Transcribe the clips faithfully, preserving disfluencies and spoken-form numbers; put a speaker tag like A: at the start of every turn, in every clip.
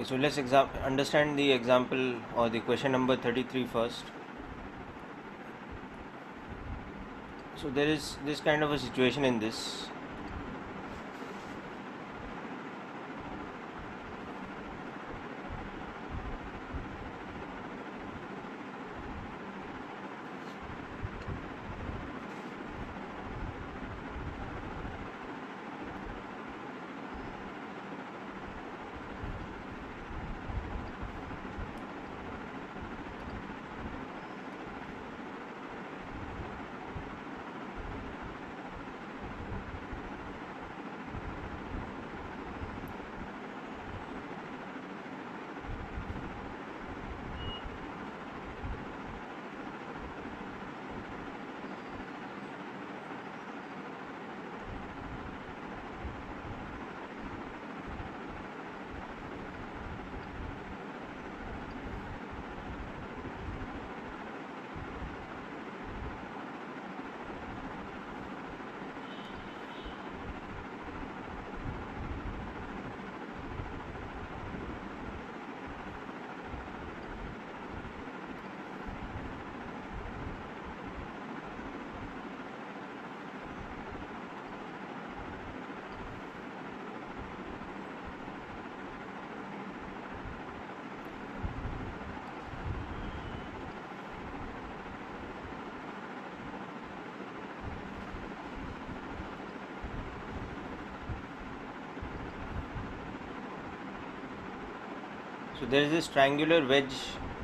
A: So let's exam understand the example or the question number thirty-three first. So there is this kind of a situation in this. So there is this triangular wedge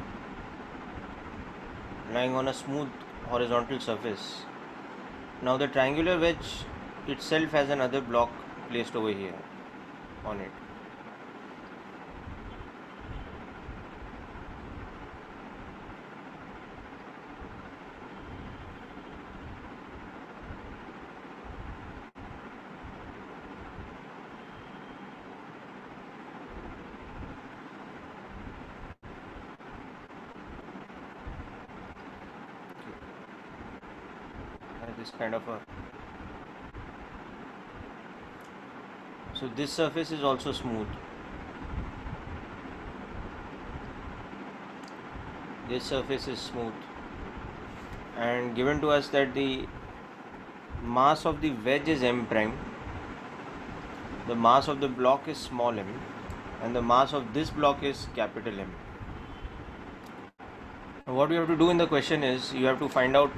A: lying on a smooth horizontal surface. Now the triangular wedge itself has another block placed over here on it. This kind of a so this surface is also smooth. This surface is smooth, and given to us that the mass of the wedge is m prime, the mass of the block is small m, and the mass of this block is capital M. Now what you have to do in the question is you have to find out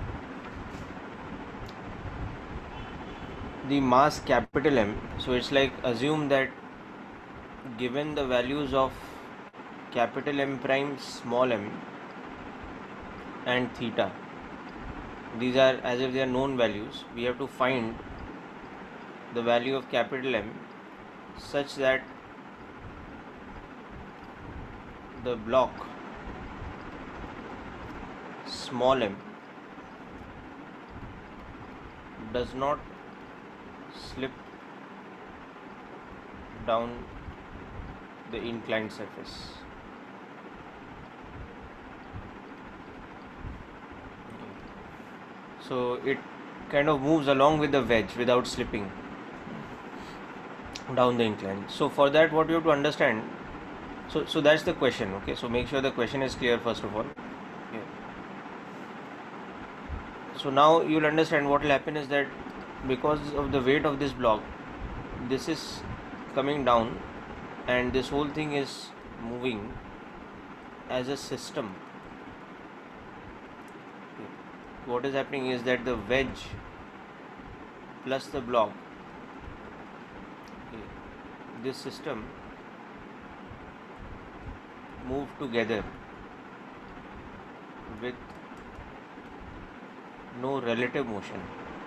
A: the mass capital M. So it's like assume that given the values of capital M prime, small m and theta, these are as if they are known values, we have to find the value of capital M such that the block small m does not slip down the inclined surface. So it kind of moves along with the wedge without slipping down the incline. So for that, what you have to understand, so so that's the question. Okay, so make sure the question is clear first of all. Okay. So now you'll understand what will happen is that because of the weight of this block, this is coming down and this whole thing is moving as a system. Okay. What is happening is that the wedge plus the block, okay, this system move together with no relative motion.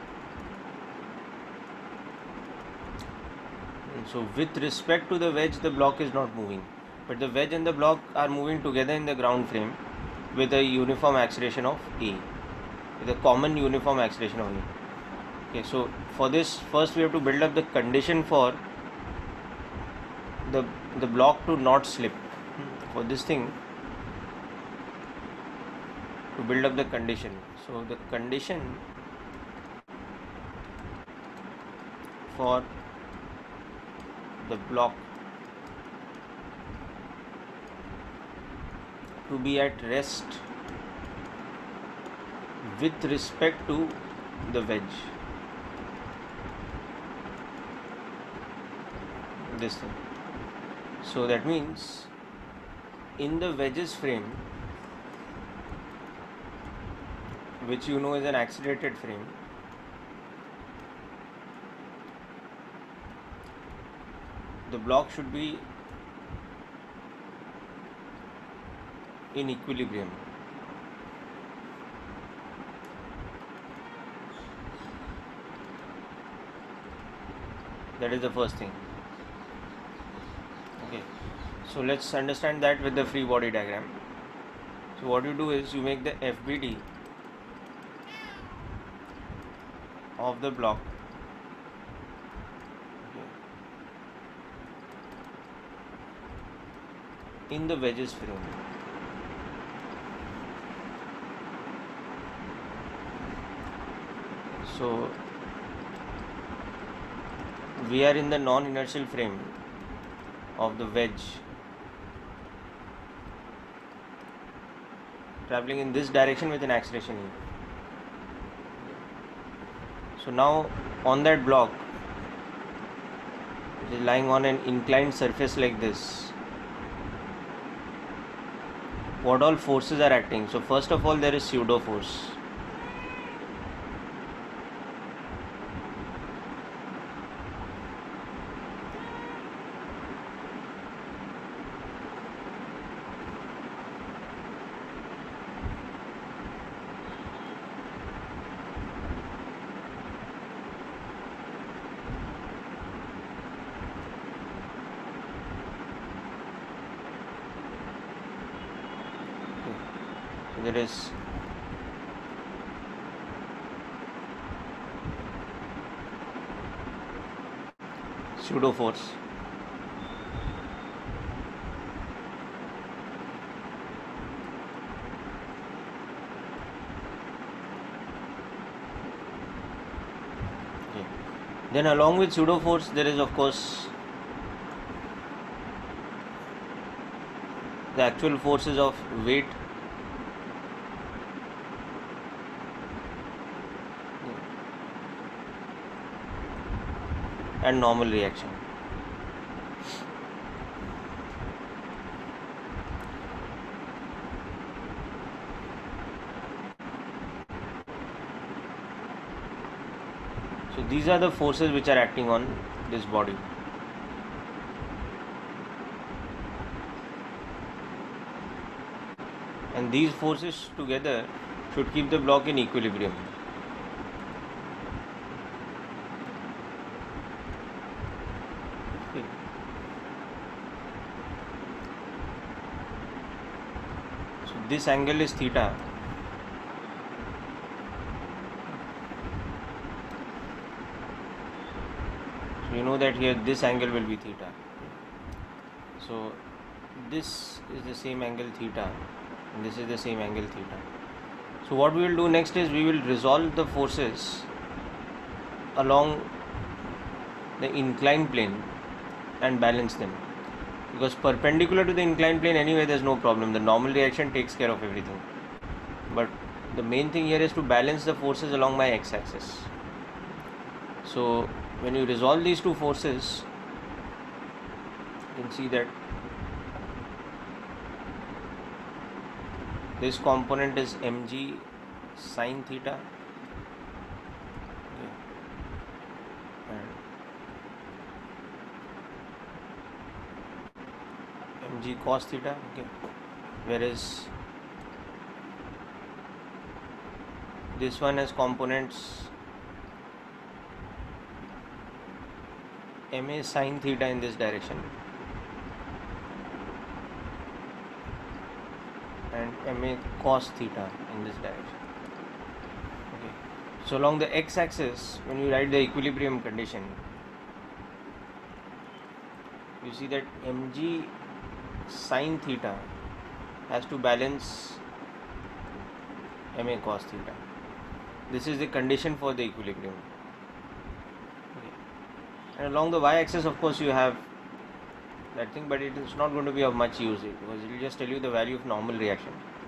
A: And so with respect to the wedge, the block is not moving, but the wedge and the block are moving together in the ground frame with a uniform acceleration of A, with a common uniform acceleration of A. Okay, so for this, first we have to build up the condition for the the block to not slip. For this thing, to build up the condition, so the condition for the block to be at rest with respect to the wedge. This thing. So that means in the wedge's frame, which you know is an accelerated frame, the block should be in equilibrium. That is the first thing. Okay, so let's understand that with the free body diagram. So what you do is you make the F B D of the block, okay, in the wedges frame. So we are in the non-inertial frame of the wedge traveling in this direction with an acceleration e. So now on that block, it is lying on an inclined surface like this, what all forces are acting? So first of all, there is pseudo force. There is pseudo force. Okay. Then along with pseudo force, there is of course the actual forces of weight, and normal reaction. So these are the forces which are acting on this body. And these forces together should keep the block in equilibrium. This angle is theta. So you know that here this angle will be theta. So this is the same angle theta and this is the same angle theta. So what we will do next is we will resolve the forces along the inclined plane and balance them. Because perpendicular to the inclined plane anyway there is no problem, the normal reaction takes care of everything. But the main thing here is to balance the forces along my x-axis. So when you resolve these two forces, you can see that this component is mg sine theta, okay, and mg cos theta, okay, whereas this one has components ma sine theta in this direction and ma cos theta in this direction. Okay. So along the x-axis, when you write the equilibrium condition, you see that mg sine theta has to balance ma cos theta. This is the condition for the equilibrium. Okay. And along the y-axis, of course, you have that thing, but it is not going to be of much use because it will just tell you the value of normal reaction.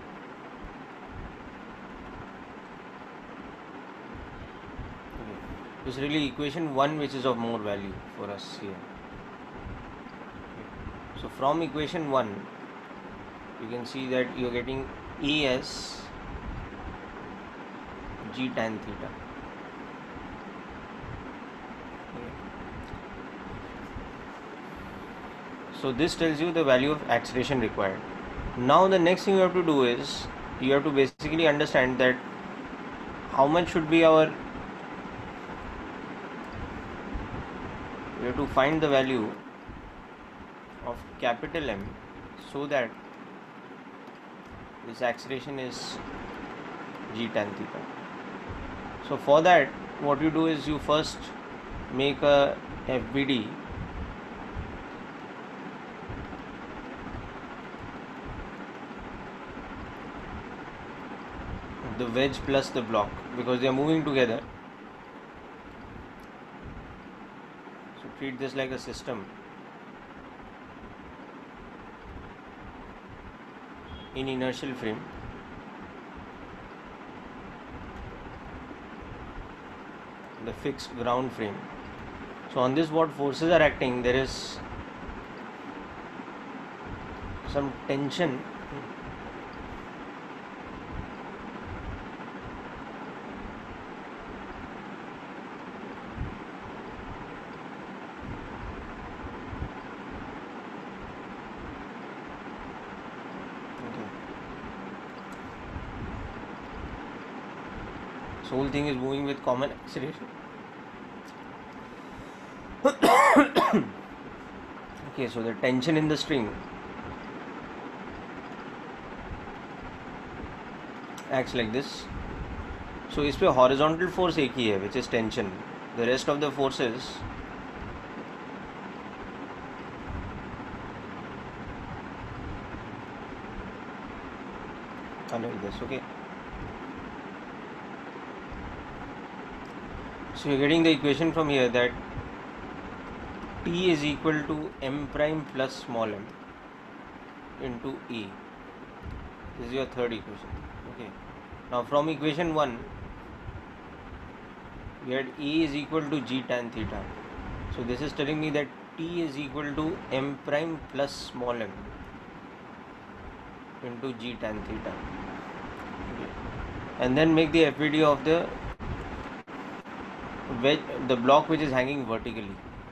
A: Okay. It's really equation one which is of more value for us here. Okay. So from equation one, you can see that you are getting E as G tan theta. So this tells you the value of acceleration required. Now the next thing you have to do is you have to basically understand that how much should be our, you have to find the value of capital M so that this acceleration is G tan theta. So for that, what you do is you first make a F B D the wedge plus the block because they are moving together. So treat this like a system. In inertial frame, the fixed ground frame. So on this, what forces are acting? There is some tension So whole thing is moving with common acceleration. Okay, so the tension in the string acts like this. So इस पे horizontal force एक ही है, which is tension. The rest of the forces are like this. Okay. So you're getting the equation from here that T is equal to m prime plus small m into E. This is your third equation. Okay. Now from equation one, we had E is equal to G tan theta. So this is telling me that T is equal to m prime plus small m into G tan theta. Okay. And then make the F B D of the wedge, the block which is hanging vertically.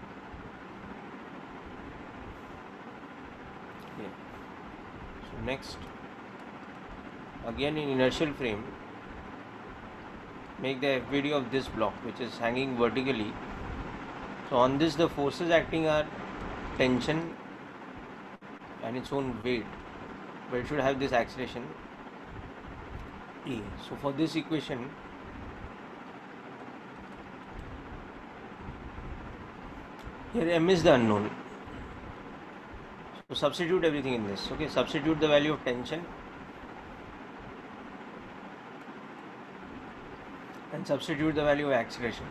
A: Okay. So next, again in inertial frame, make the F B D of this block which is hanging vertically. So on this, the forces acting are tension and its own weight, but it should have this acceleration E. So for this equation, here m is the unknown. So substitute everything in this. Okay, substitute the value of tension and substitute the value of acceleration.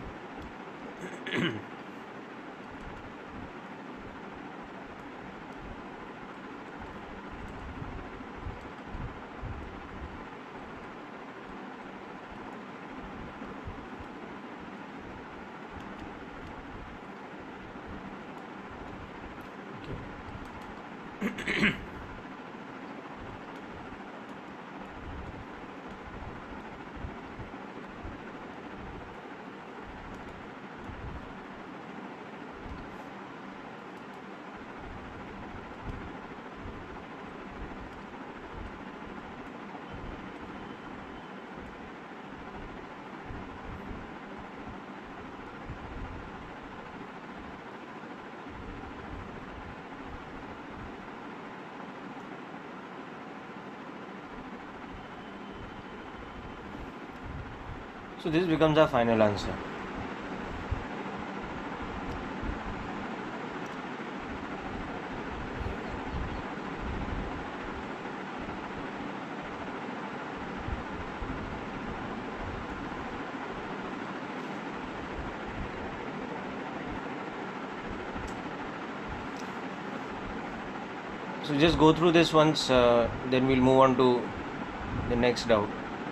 A: So this becomes our final answer. So just go through this once, uh, then we'll move on to the next doubt.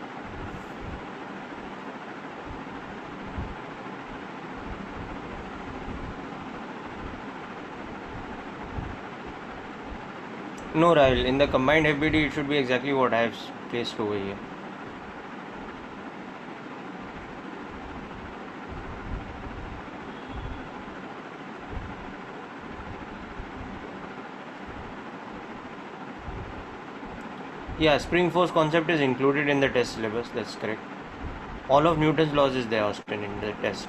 A: No, Rahul, in the combined F B D it should be exactly what I have placed over here. Yeah, spring force concept is included in the test syllabus, that's correct. All of Newton's laws is there, Austin, in the test.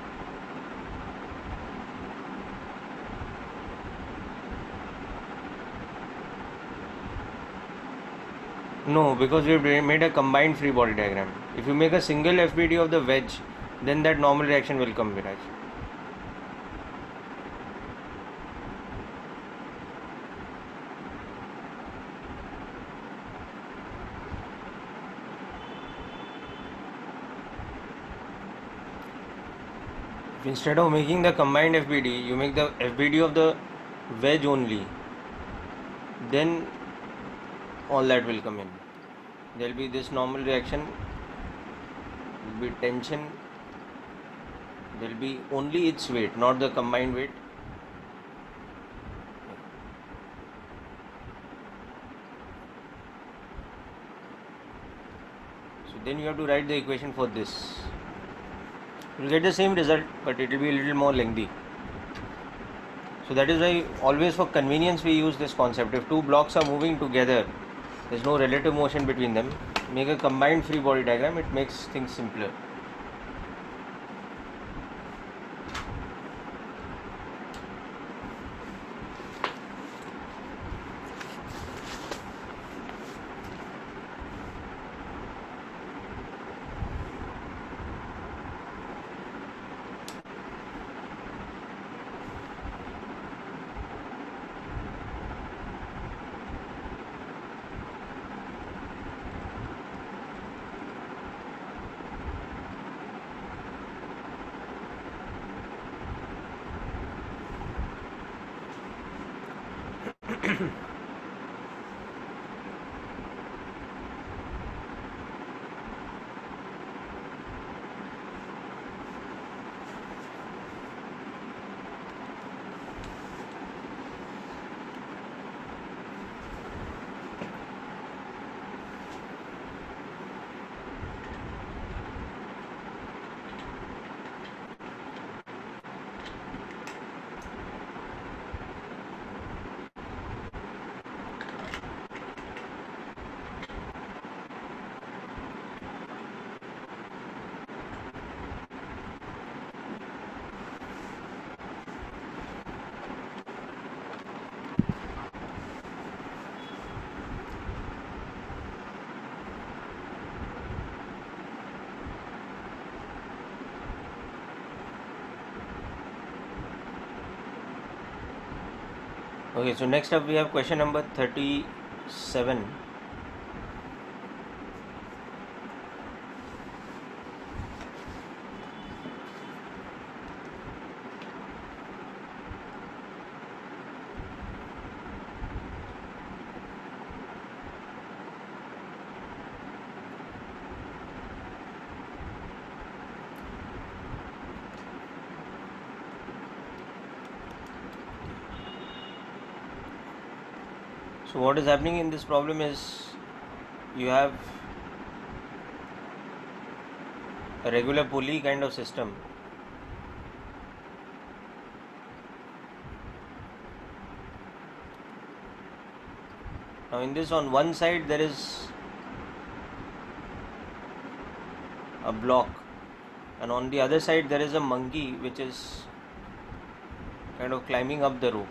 A: No, because we have made a combined free body diagram. If you make a single F B D of the wedge, then that normal reaction will come, Viraj. If instead of making the combined F B D, you make the F B D of the wedge only, then all that will come in. There will be this normal reaction, there will be tension, there will be only its weight, not the combined weight. So then you have to write the equation for this. You will get the same result, but it will be a little more lengthy. So that is why always for convenience we use this concept. If two blocks are moving together, there is no relative motion between them, make a combined free body diagram, it makes things simpler. Okay, so next up we have question number thirty-seven. So what is happening in this problem is you have a regular pulley kind of system. Now in this, on one side there is a block, and on the other side there is a monkey which is kind of climbing up the rope.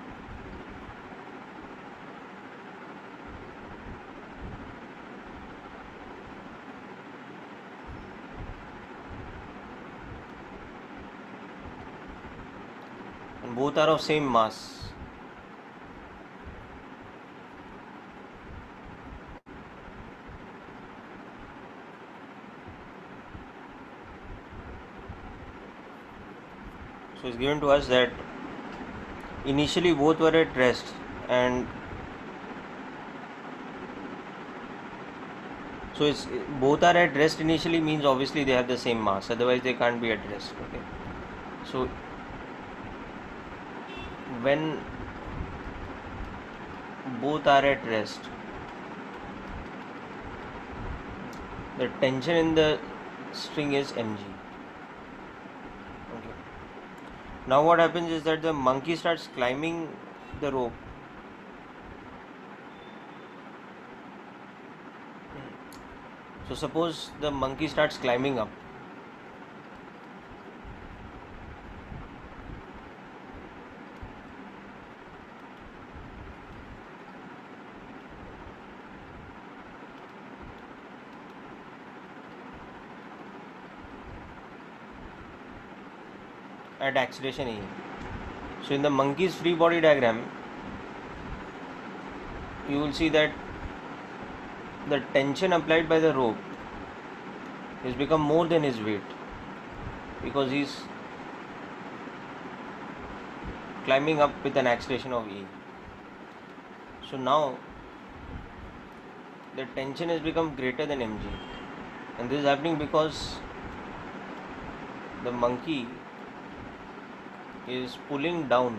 A: And both are of same mass. So it's given to us that initially both were at rest, and So it's both are at rest initially means obviously they have the same mass, otherwise they can't be at rest. Okay. So when both are at rest, the tension in the string is mg. Okay. Now what happens is that the monkey starts climbing the rope. So suppose the monkey starts climbing up. At acceleration A. So in the monkey's free body diagram, you will see that the tension applied by the rope has become more than his weight, because he's climbing up with an acceleration of E. So now the tension has become greater than mg, and this is happening because the monkey is pulling down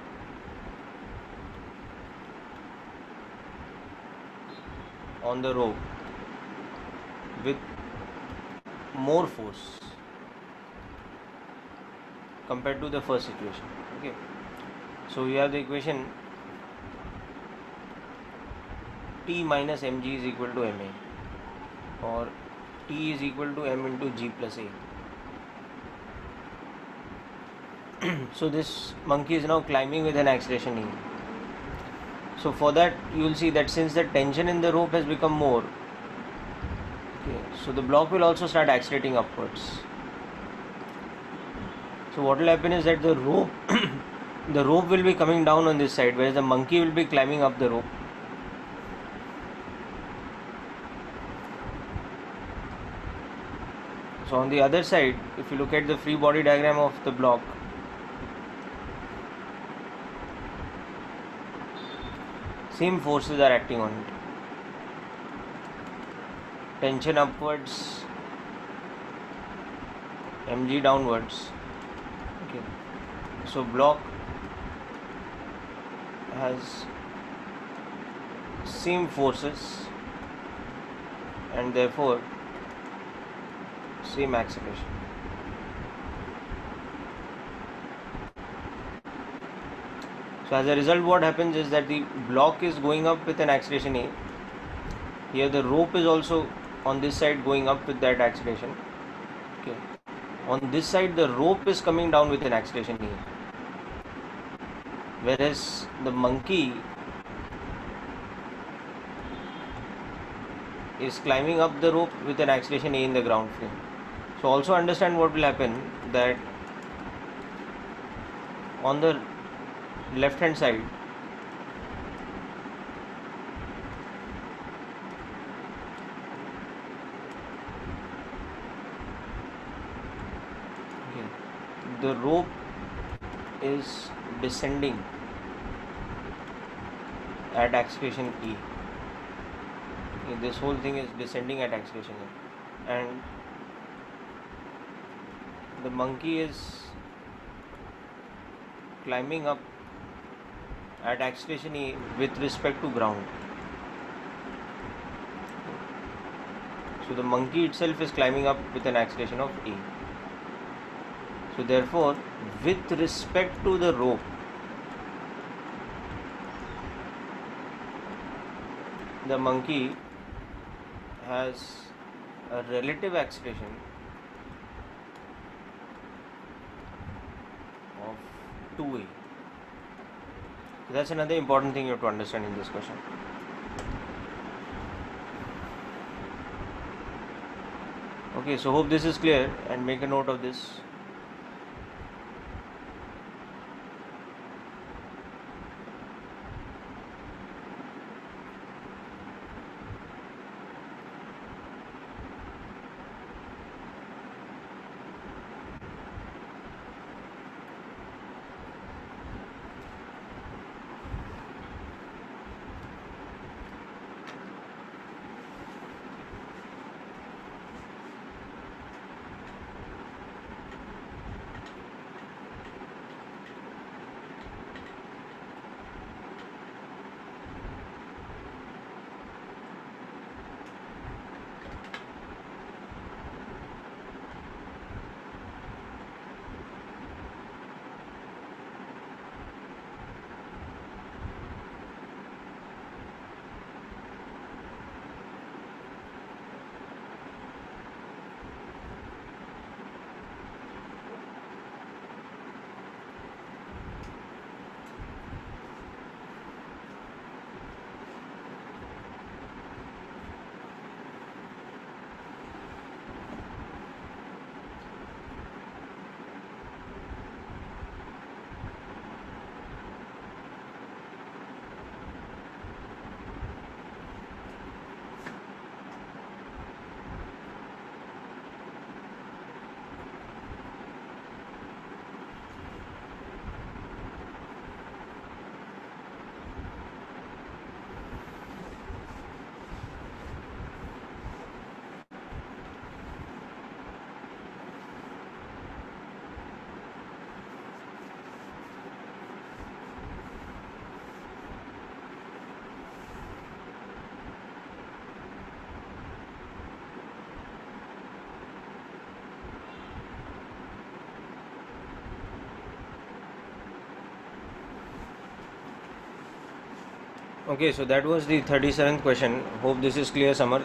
A: on the rope with more force compared to the first situation. Okay, so we have the equation T minus mg is equal to ma, or T is equal to m into g plus a. So this monkey is now climbing with an acceleration e. So for that you will see that since the tension in the rope has become more, okay, so the block will also start accelerating upwards. So what will happen is that the rope the rope will be coming down on this side, whereas the monkey will be climbing up the rope. So on the other side, if you look at the free body diagram of the block, same forces are acting on it. Tension upwards, mg downwards. Okay. So block has same forces and therefore same acceleration. So as a result, what happens is that the block is going up with an acceleration a. Here the rope is also on this side going up with that acceleration. Okay. On this side the rope is coming down with an acceleration a, whereas the monkey is climbing up the rope with an acceleration a in the ground frame. So also understand what will happen, that on the left hand side okay, the rope is descending at acceleration e. Okay, this whole thing is descending at acceleration e, and the monkey is climbing up at acceleration e with respect to ground. So the monkey itself is climbing up with an acceleration of e. So therefore, with respect to the rope, the monkey has a relative acceleration of two a. So that's another important thing you have to understand in this question. Okay, so hope this is clear, and make a note of this. Okay, so that was the thirty-seventh question. Hope this is clear, Samar.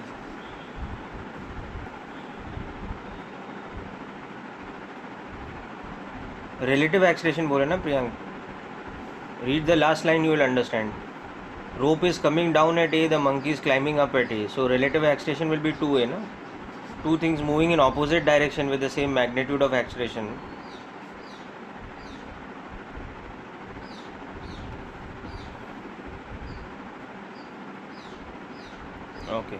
A: Relative acceleration बोले ना Priyank. Read the last line, you will understand. Rope is coming down at A, the monkey is climbing up at A. So relative acceleration will be two A, no? Two things moving in opposite direction with the same magnitude of acceleration. Okay.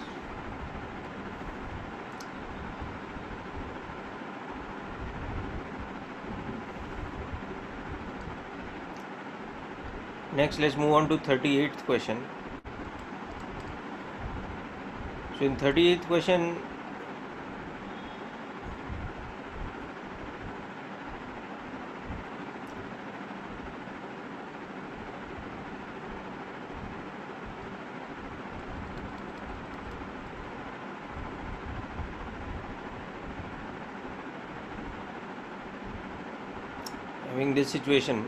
A: Next, let's move on to thirty-eighth question. So in thirty-eighth question, having this situation,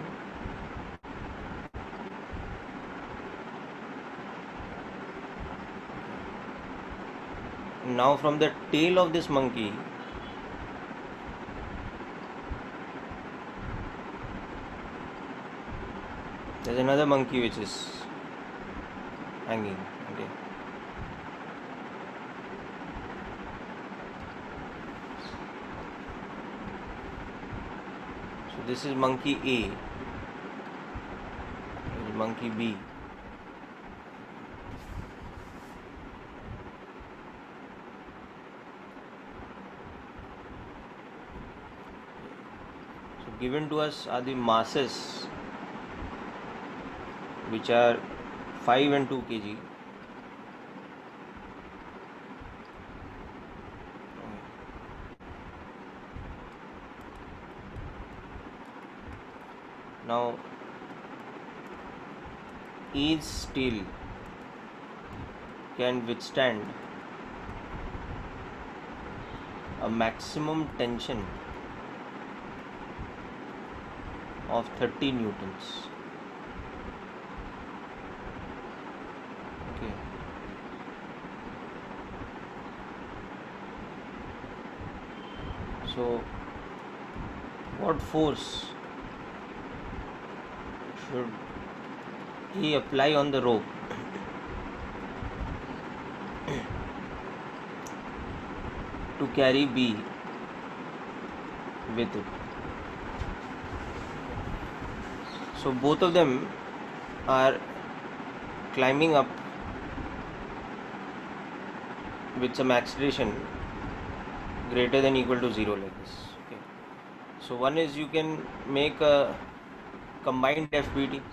A: now from the tail of this monkey, there's another monkey which is hanging. Okay. So this is monkey A, this is monkey B. So given to us are the masses which are five and two kilograms. Now each steel can withstand a maximum tension of thirty newtons. Okay. So what force should he apply on the rope to carry B with it? So both of them are climbing up with some acceleration greater than equal to zero, like this. Okay. So one is, you can make a combined F B T.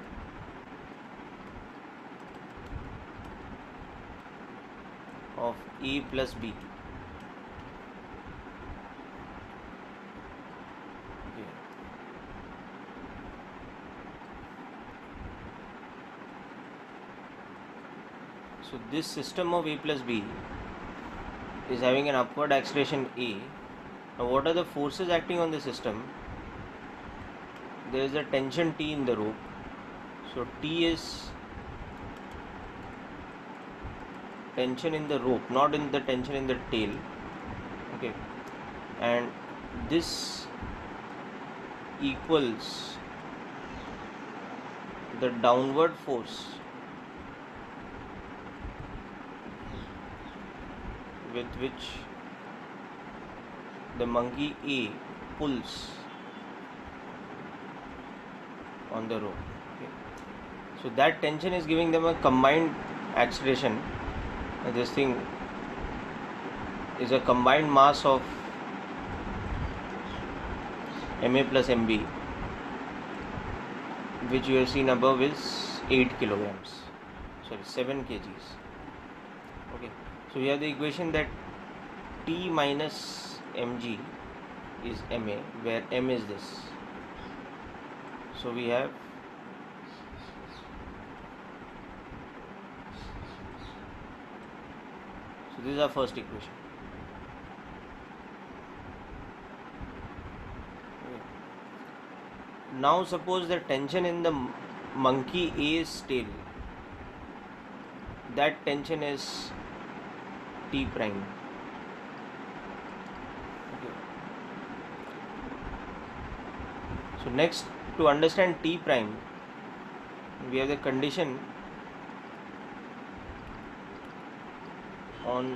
A: Of E plus B. Okay. So this system of A plus B is having an upward acceleration A. Now what are the forces acting on the system? There is a tension T in the rope. So T is tension in the rope, not in the tension in the tail. Okay. And this equals the downward force with which the monkey A pulls on the rope. Okay. So that tension is giving them a combined acceleration. And this thing is a combined mass of M A plus M B, which you have seen above is eight kilograms. Sorry, seven kgs. Okay. So we have the equation that T minus mg is Ma, where m is this. So we have so this is our first equation. Okay. Now suppose the tension in the monkey A's tail that tension is T prime. Okay. So next, to understand T prime, we have the condition on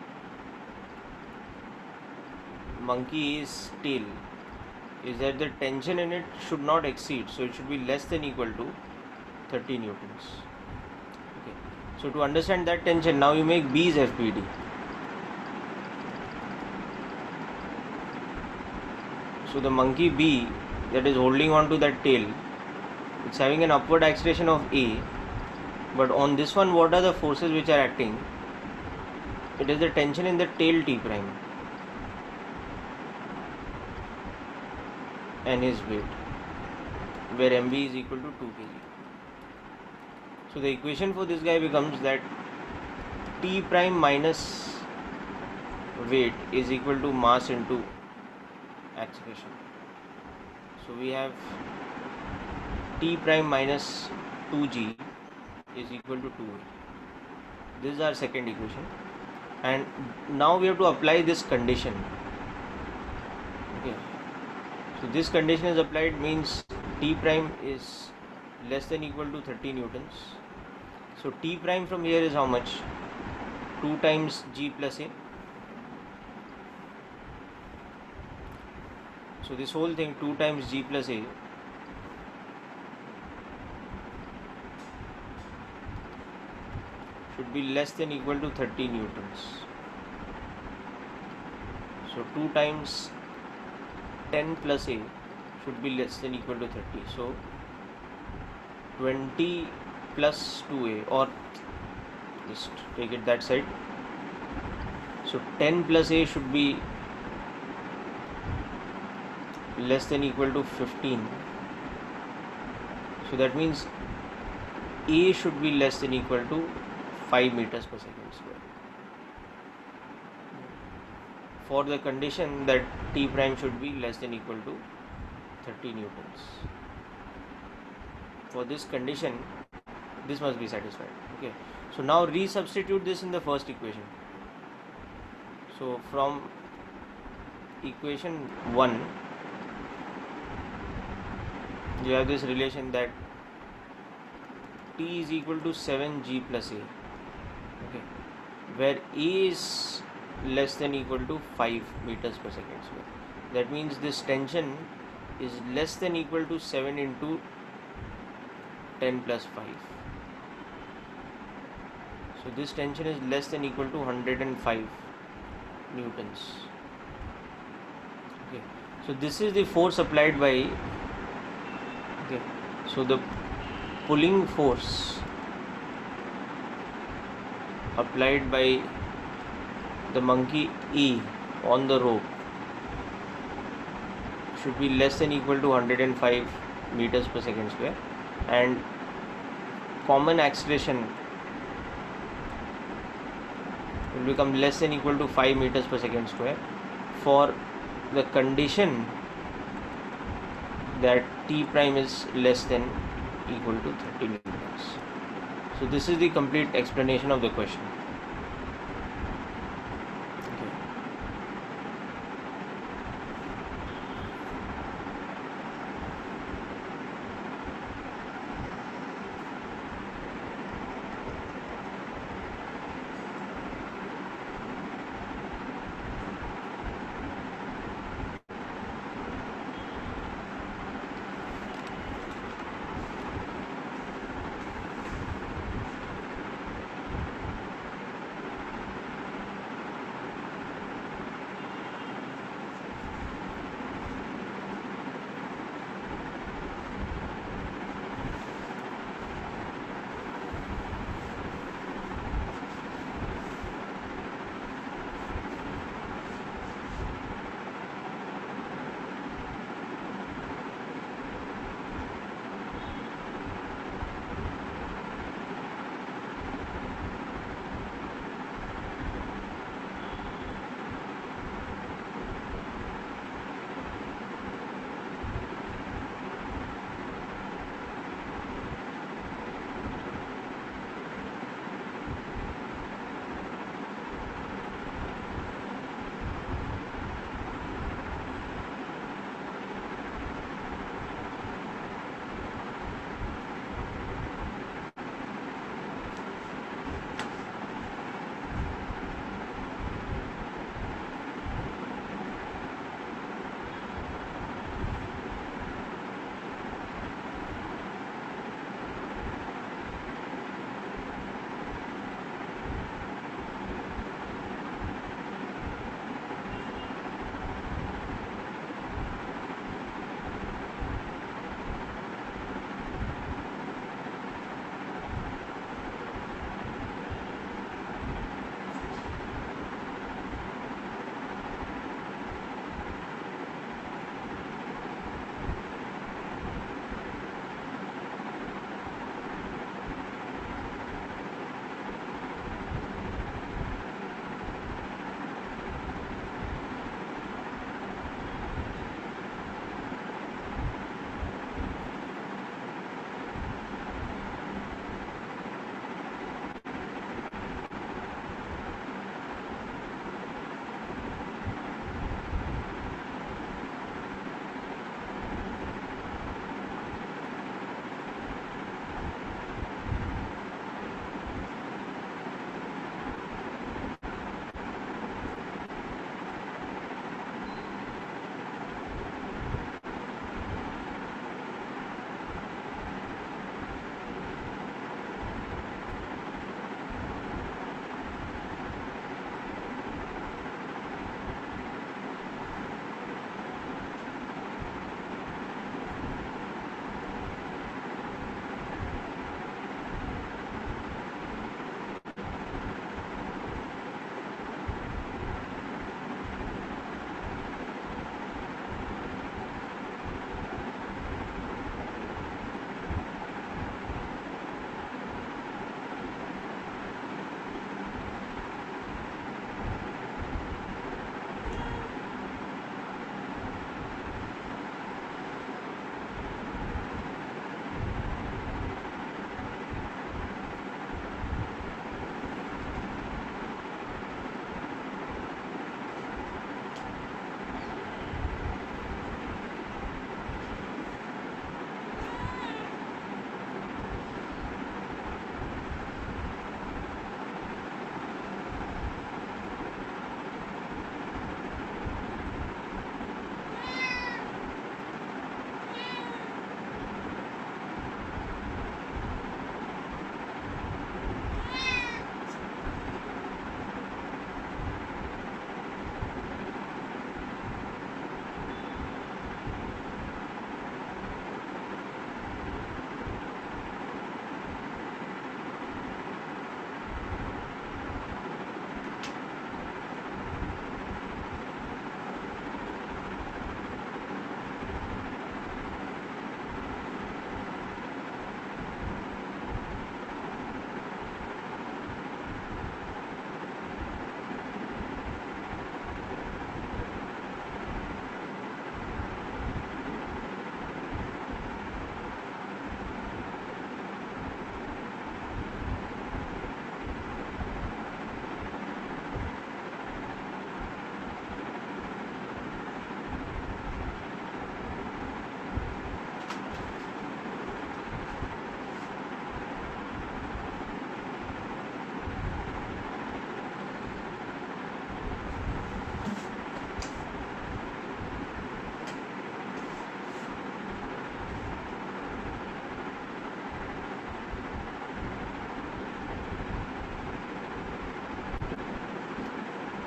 A: monkey's tail is that the tension in it should not exceed, so it should be less than equal to thirty newtons. Okay. So to understand that tension, now you make B's F P D. So the monkey B that is holding on to that tail, it's having an upward acceleration of A, but on this one, what are the forces which are acting? It is the tension in the tail T prime and his weight, where M V is equal to two kilograms. So the equation for this guy becomes that T prime minus weight is equal to mass into acceleration. So we have T prime minus two g is equal to two a. This is our second equation, and now we have to apply this condition. Okay. So this condition is applied, means T prime is less than equal to thirty newtons. So T prime from here is how much? two times g plus a. So this whole thing, two times g plus a, should be less than equal to thirty newtons. So two times ten plus a should be less than equal to thirty. So twenty plus two a, or just take it that side. So ten plus a should be less than equal to fifteen. So that means A should be less than equal to five meters per second square. For the condition that T prime should be less than equal to thirty newtons. For this condition, this must be satisfied. Okay. So now resubstitute this in the first equation. So from equation one, you have this relation that T is equal to seven g plus a, okay, where A is less than equal to five meters per second square. That means this tension is less than equal to seven into ten plus five. So this tension is less than equal to one hundred five newtons. Okay. So this is the force applied by, okay, so the pulling force applied by the monkey E on the rope should be less than equal to one hundred five meters per second square, and common acceleration will become less than equal to five meters per second square for the condition that T prime is less than equal to thirty newtons. So this is the complete explanation of the question. Okay.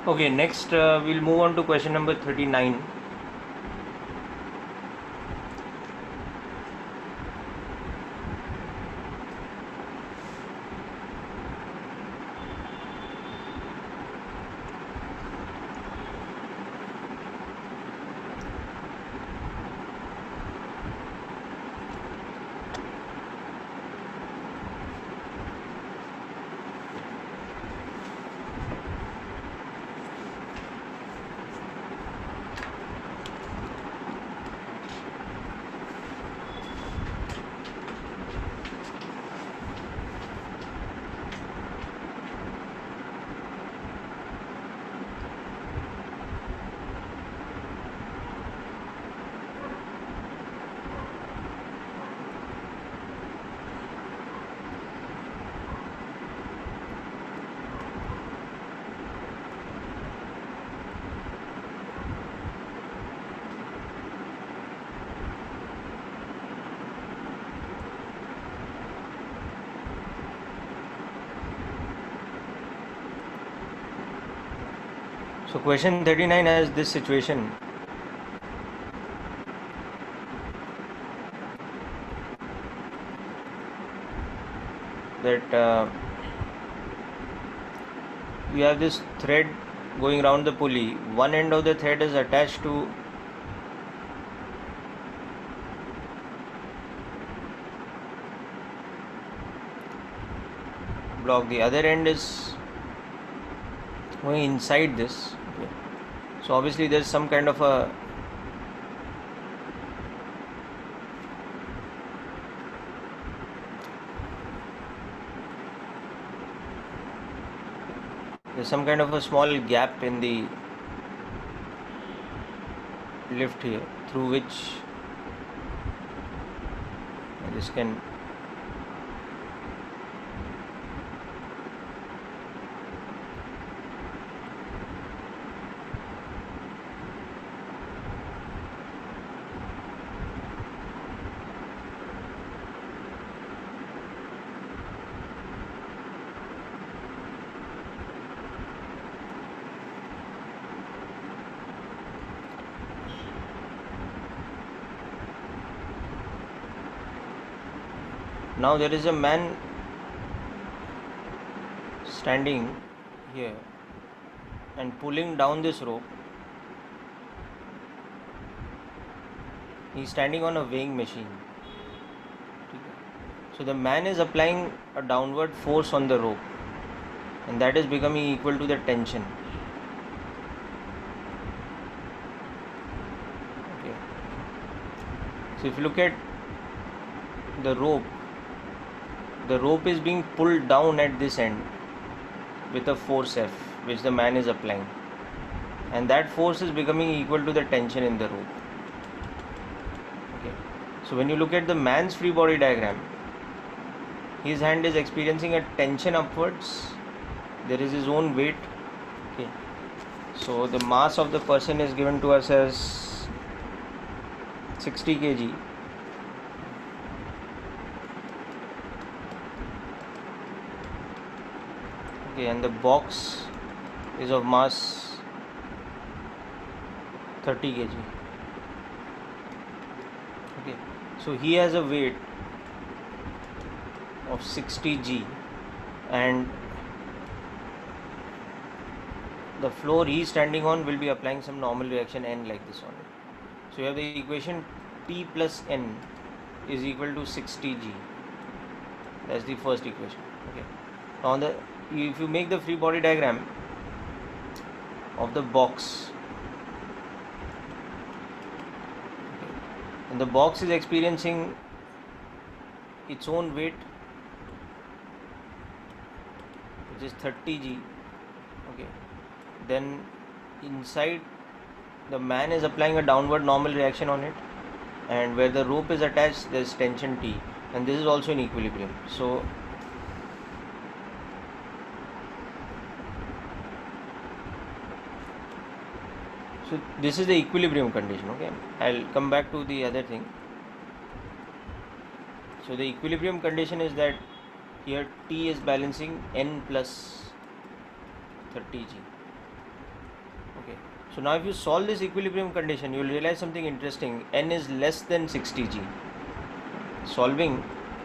A: Okay, next uh, we'll move on to question number thirty-nine. So question thirty-nine has this situation. That uh, you have this thread going around the pulley. One end of the thread is attached to block. The other end is going inside this. Okay. So obviously there's some kind of a there's some kind of a small gap in the lift here through which this can now there is a man standing here and pulling down this rope. He is standing on a weighing machine. So the man is applying a downward force on the rope, and that is becoming equal to the tension. Okay. So if you look at the rope, the rope is being pulled down at this end with a force F which the man is applying, and that force is becoming equal to the tension in the rope. Okay. So when you look at the man's free body diagram, his hand is experiencing a tension upwards. There is his own weight. Okay. So the mass of the person is given to us as sixty kilograms. Okay, and the box is of mass thirty kilograms. Okay, so he has a weight of sixty grams, and the floor he is standing on will be applying some normal reaction N like this on it. So you have the equation P plus N is equal to sixty grams. That's the first equation. Okay. Now on the if you make the free body diagram of the box, okay, and the box is experiencing its own weight, which is thirty grams. Okay, then inside the man is applying a downward normal reaction on it, and where the rope is attached there is tension T, and this is also in equilibrium. So So this is the equilibrium condition. Okay, I'll come back to the other thing. So the equilibrium condition is that here T is balancing N plus thirty grams. Okay, so now if you solve this equilibrium condition, you will realize something interesting. N is less than sixty G. Solving,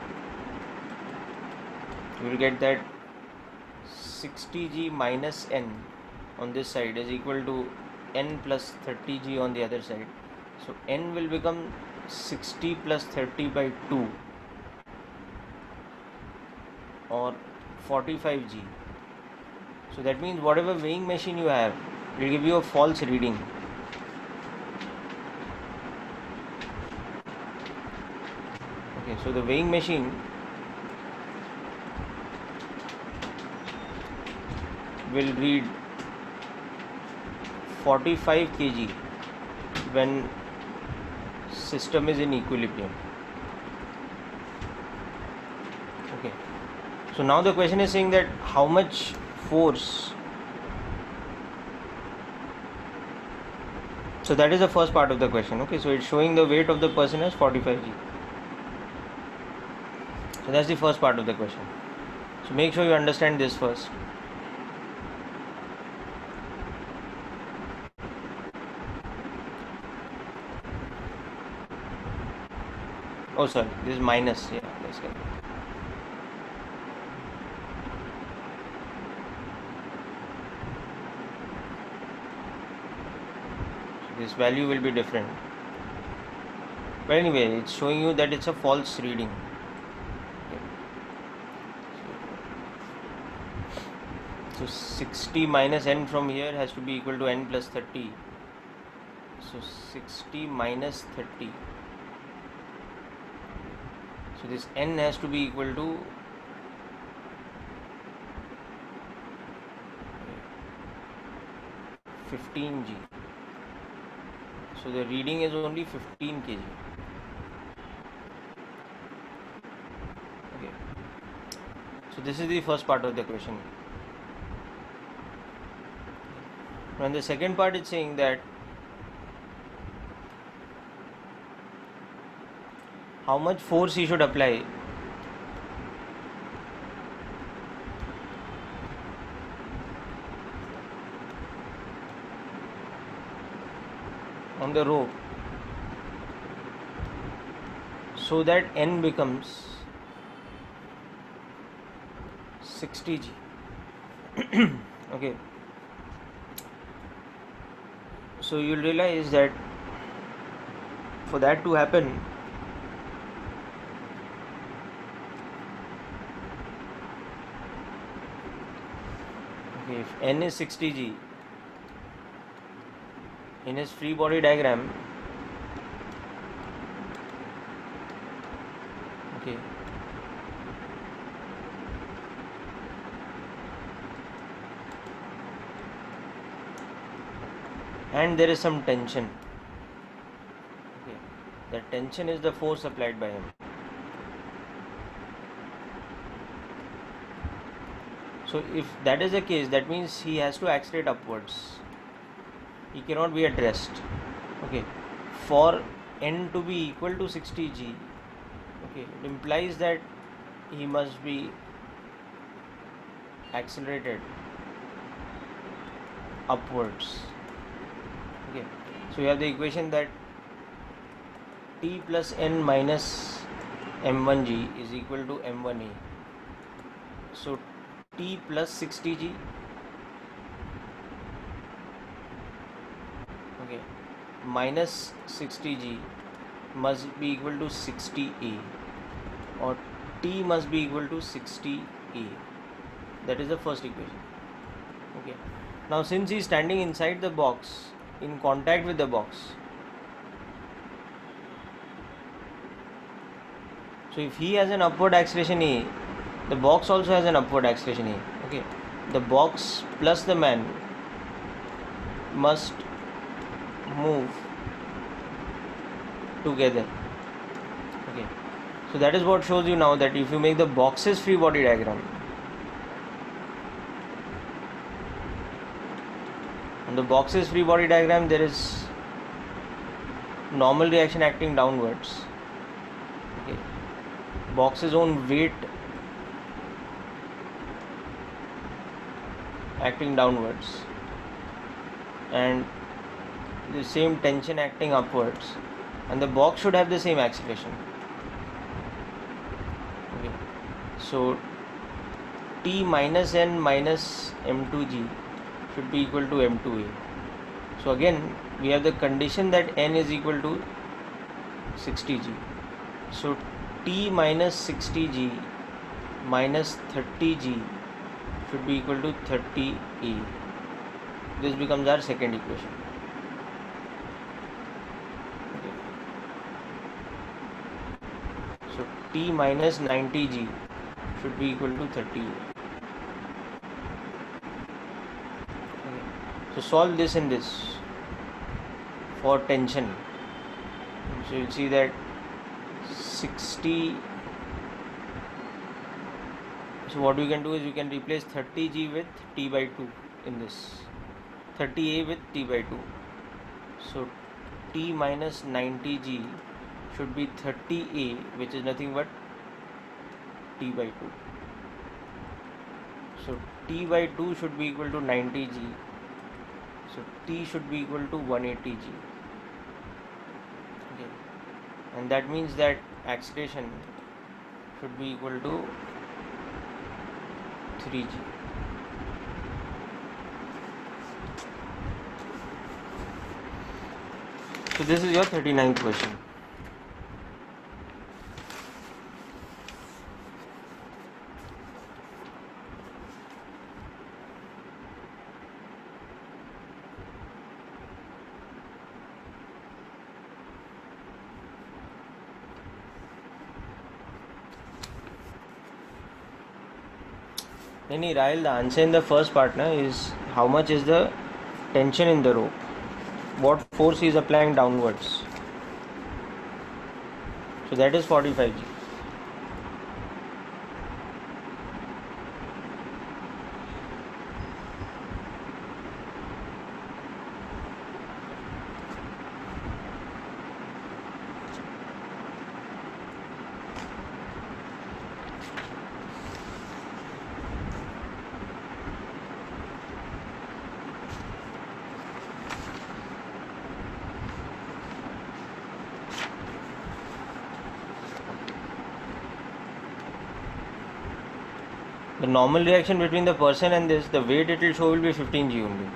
A: you will get that sixty G minus N on this side is equal to N plus thirty G on the other side. So N will become sixty plus thirty by two, or forty-five G. So that means whatever weighing machine you have will give you a false reading. Okay, so the weighing machine will read forty-five kilograms when system is in equilibrium. Okay, so now the question is saying that how much force. So that is the first part of the question. Okay, so it's showing the weight of the person as forty-five G. So that's the first part of the question. So make sure you understand this first. Oh sorry, this is minus. Yeah, that's correct. This value will be different, but anyway it's showing you that it's a false reading. Okay. So sixty minus N from here has to be equal to N plus thirty. So sixty minus thirty, so this N has to be equal to fifteen G. So the reading is only fifteen kilograms. Okay. So this is the first part of the question. And the second part is saying that how much force he should apply on the rope so that N becomes sixty G. Okay, so you'll realize that for that to happen, okay, if N is sixty G, in his free body diagram, okay, and there is some tension. Okay, the tension is the force applied by him. So if that is the case, that means he has to accelerate upwards. He cannot be at rest. Okay, for N to be equal to sixty G, okay, it implies that he must be accelerated upwards. Okay, so you have the equation that T plus N minus M one G is equal to M one A. So T plus sixty G, okay, minus sixty G must be equal to sixty A, or T must be equal to sixty A. That is the first equation. Okay, now since he is standing inside the box, in contact with the box, so if he has an upward acceleration A, the box also has an upward acceleration A. Okay, the box plus the man must move together. Okay, so that is what shows you now that if you make the box's free body diagram, on the box's free body diagram there is normal reaction acting downwards. Okay, box's own weight acting downwards. and the same tension acting upwards, and the box should have the same acceleration. Okay, so T minus n minus m two g should be equal to m two a. So again we have the condition that n is equal to sixty g. So T minus sixty g minus thirty g should be equal to thirty a. This becomes our second equation. Okay. So T minus ninety g should be equal to thirty a. Okay. So solve this and this for tension. So you'll see that sixty. So what we can do is we can replace thirty g with T by two in this, thirty a with T by two. So T minus ninety g should be thirty a, which is nothing but T by two. So T by two should be equal to ninety g. So T should be equal to one hundred eighty g. Okay. And that means that acceleration should be equal to three g. So this is your thirty-ninth question. Any Rahil, the answer in the first part na, is how much is the tension in the rope, what force is applying downwards. So that is forty-five g. The normal reaction between the person and this, the weight it will show will be fifteen g only.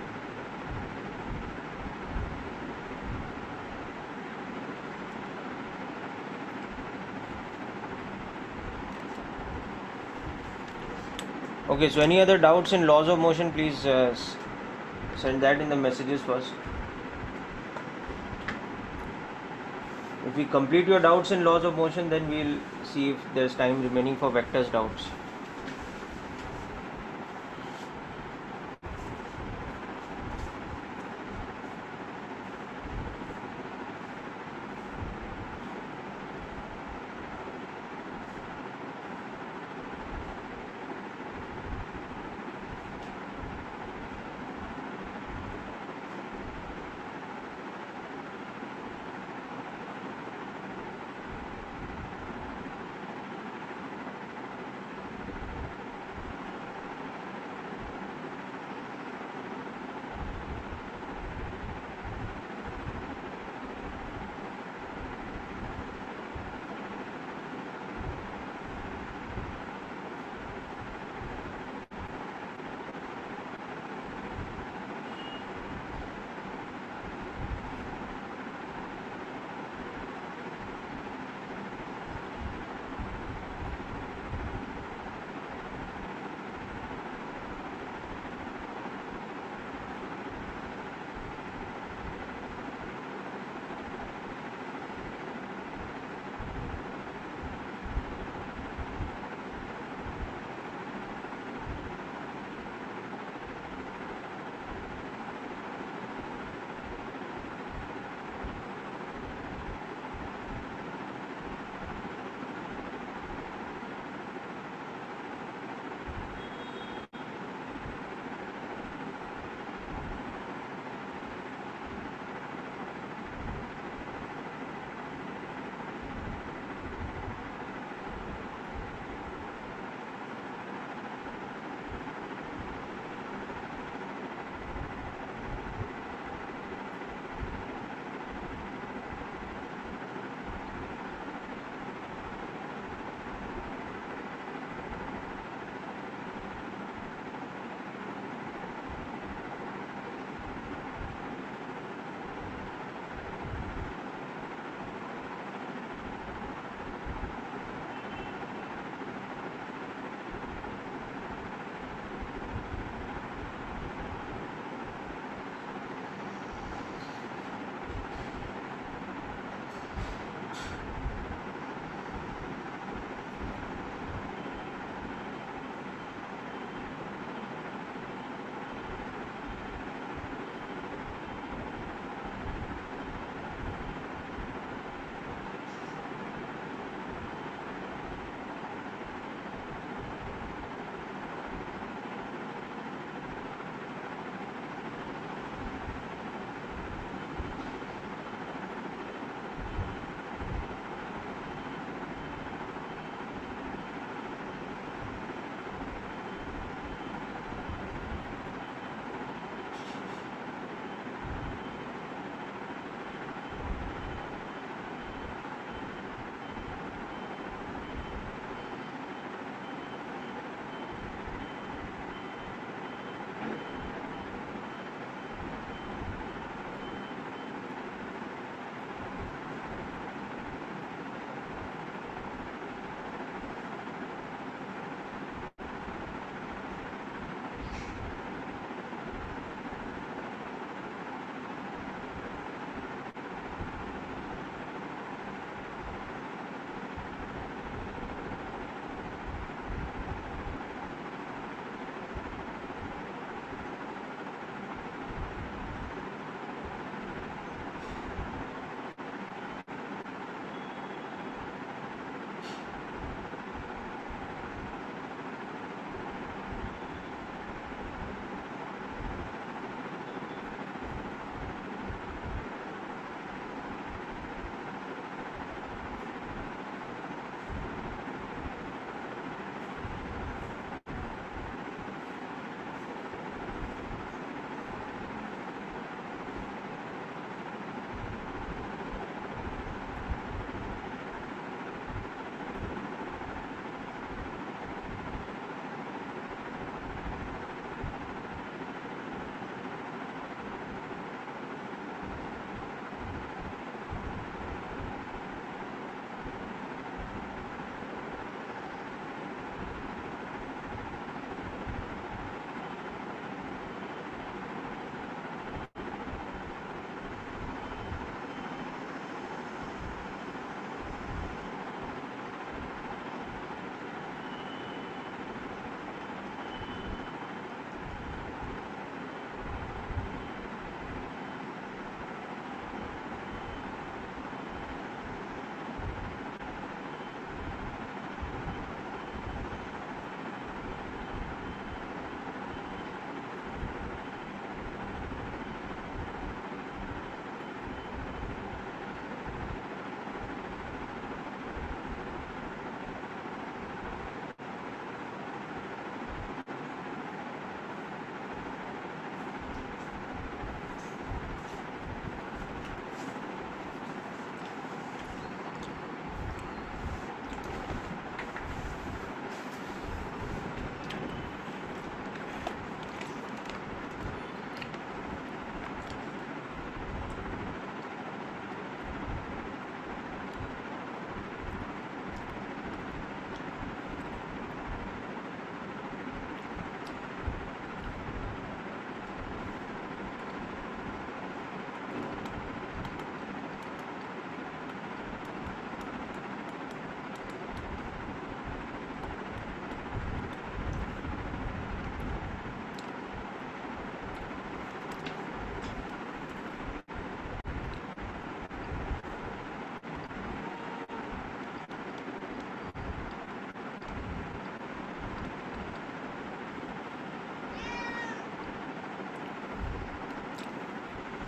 A: Okay, so any other doubts in laws of motion, please uh, send that in the messages first. If we complete your doubts in laws of motion, then we'll see if there's time remaining for vectors doubts.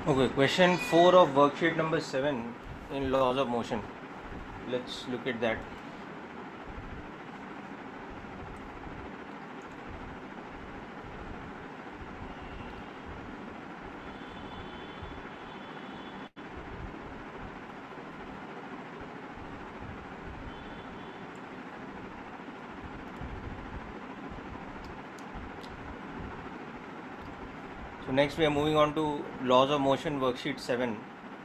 A: Okay, question four of worksheet number seven in laws of motion. Let's look at that. So next we are moving on to laws of motion worksheet seven.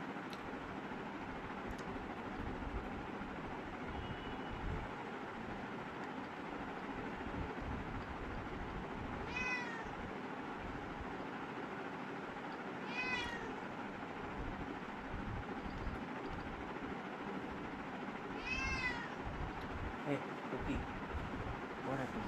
A: Hey, Cookie, what happened?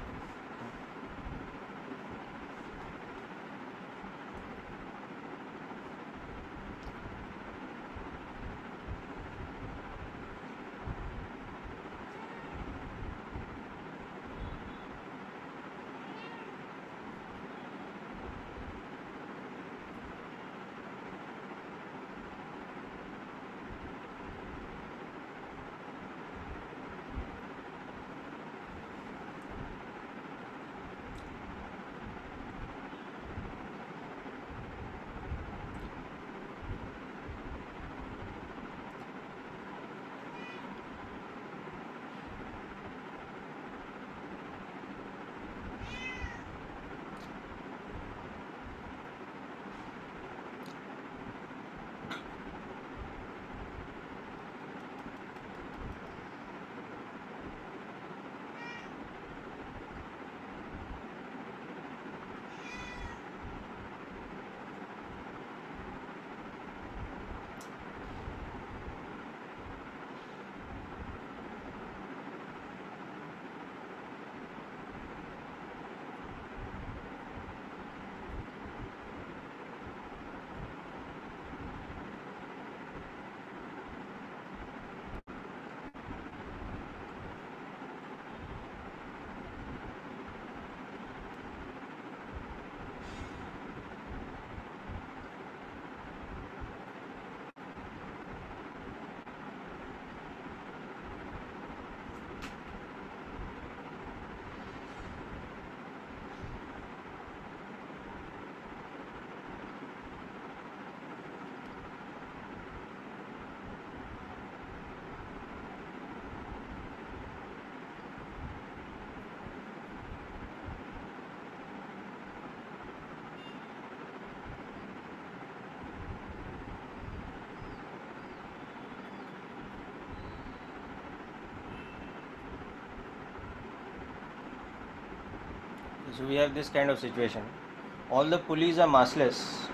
A: So we have this kind of situation. All the pulleys are massless.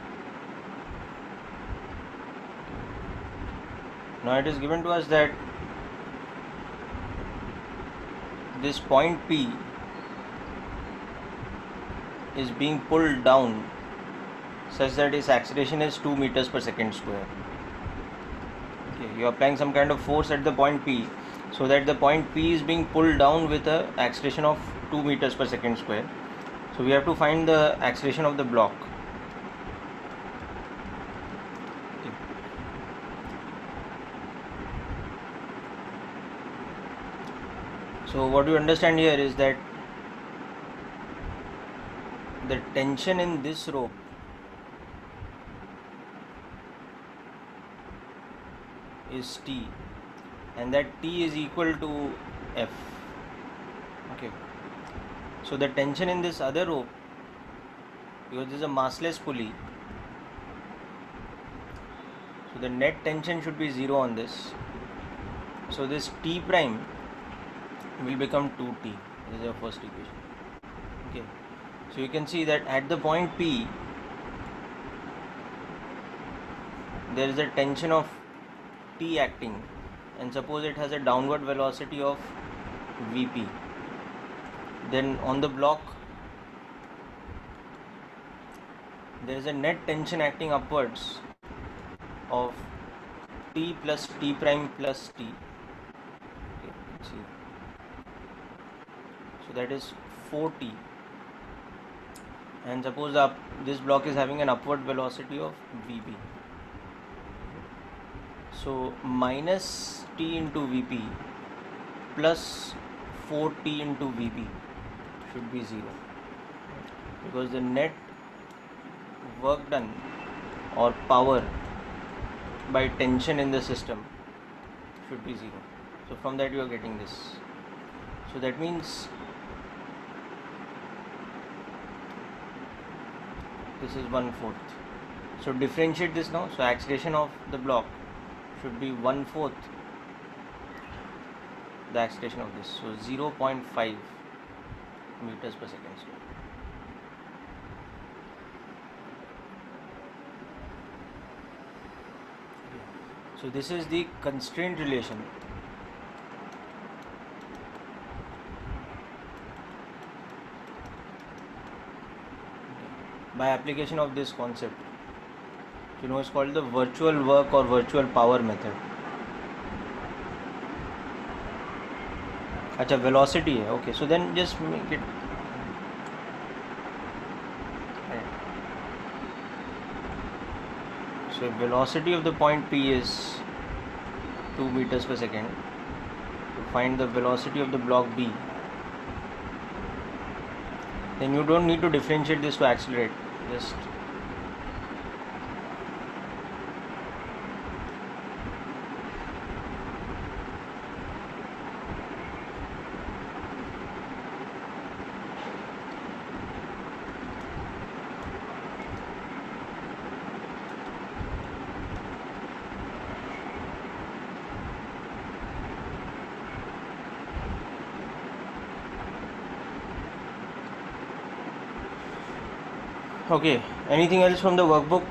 A: Now it is given to us that this point P is being pulled down such that its acceleration is two meters per second square. Okay, you are applying some kind of force at the point P so that the point P is being pulled down with a acceleration of two meters per second square. So we have to find the acceleration of the block. Okay. So what you understand here is that the tension in this rope is T, and that T is equal to F. Okay. So the tension in this other rope, because this is a massless pulley, so the net tension should be zero on this. So this T prime will become two T. This is our first equation. Okay. So you can see that at the point P, there is a tension of T acting, and suppose it has a downward velocity of V P. Then on the block, there is a net tension acting upwards of T plus T prime plus T. Okay, let's see. So that is four T. and suppose up, this block is having an upward velocity of Vp. So minus T into Vp plus four T into Vp should be zero, because the net work done or power by tension in the system should be zero. So from that you are getting this. So that means this is one fourth. So differentiate this now. So acceleration of the block should be one fourth the acceleration of this. So zero point five meters per second square. So this is the constraint relation. By application of this concept, you know, it's called the virtual work or virtual power method. Acha, velocity hai. Okay, so then just make it. So velocity of the point P is two meters per second. To find the velocity of the block B, then you don't need to differentiate this to accelerate. Just okay. Anything else from the workbook?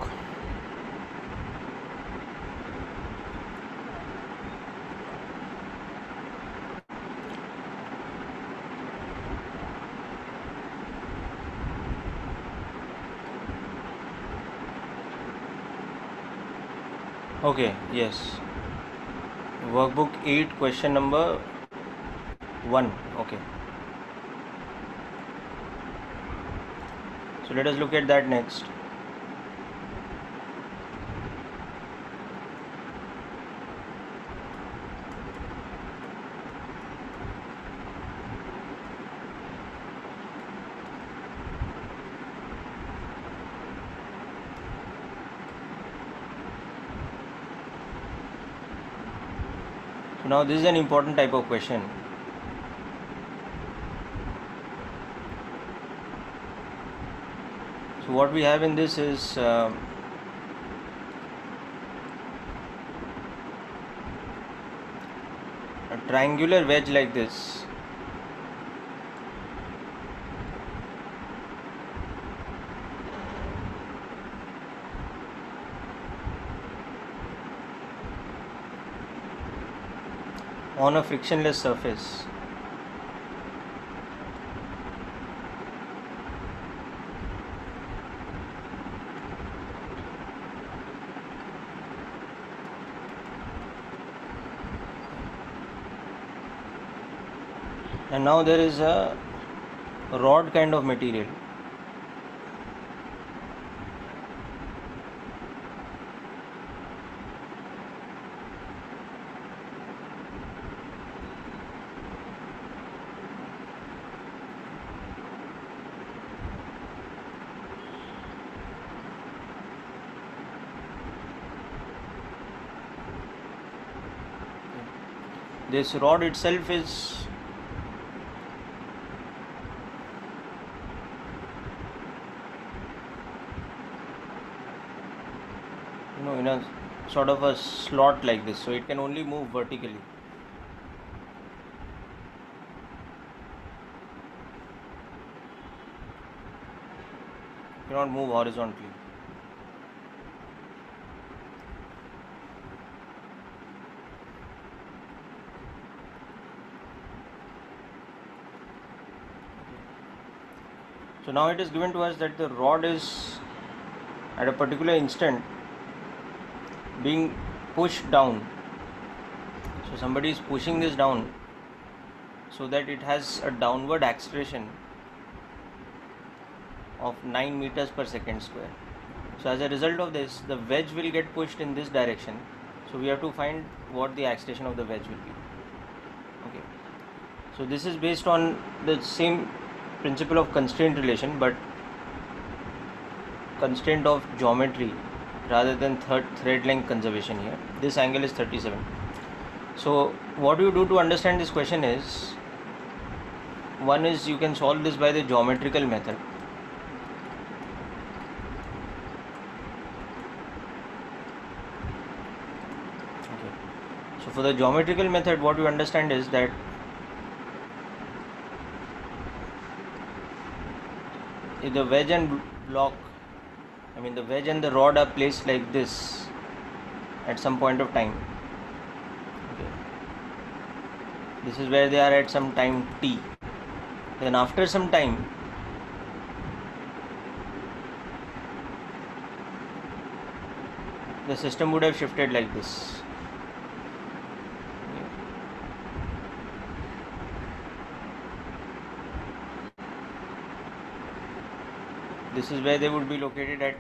A: Okay, yes. Workbook eight, question number one. Okay. So let us look at that next. So now this is an important type of question. So what we have in this is uh, a triangular wedge like this. On a frictionless surface. And now there is a rod kind of material. This rod itself is you know in a sort of a slot like this, so it can only move vertically. It cannot move horizontally. So now it is given to us that the rod is at a particular instant being pushed down. So somebody is pushing this down so that it has a downward acceleration of nine meters per second square. So as a result of this, the wedge will get pushed in this direction. So we have to find what the acceleration of the wedge will be. Okay. So this is based on the same principle of constraint relation, but constraint of geometry rather than third thread length conservation here. This angle is thirty-seven. So what you do to understand this question is, one is you can solve this by the geometrical method. Okay. So for the geometrical method, what you understand is that if the wedge and block, I mean the wedge and the rod are placed like this at some point of time. Okay. This is where they are at some time t. Then after some time, the system would have shifted like this. Okay. This is where they would be located at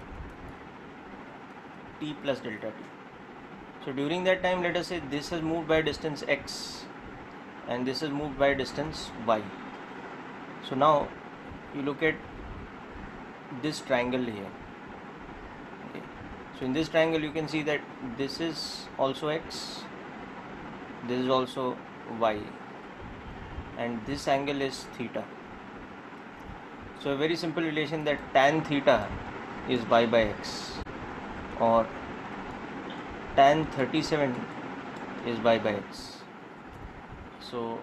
A: t plus delta t. So during that time, let us say this has moved by distance x and this has moved by distance y. So now you look at this triangle here. Okay. So in this triangle you can see that this is also x, this is also y, and this angle is theta. So a very simple relation that tan theta is y by x, or tan thirty-seven is y by x. So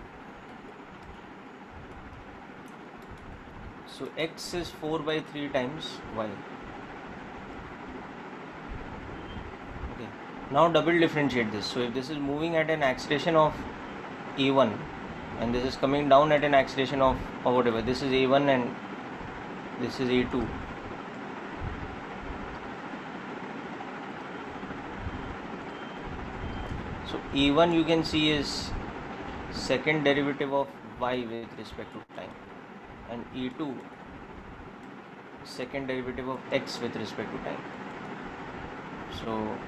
A: so x is four by three times y. Okay. Now double differentiate this. So if this is moving at an acceleration of a one and this is coming down at an acceleration of, or whatever, this is a one and this is a two. So a one you can see is second derivative of y with respect to time, and e two second derivative of x with respect to time. So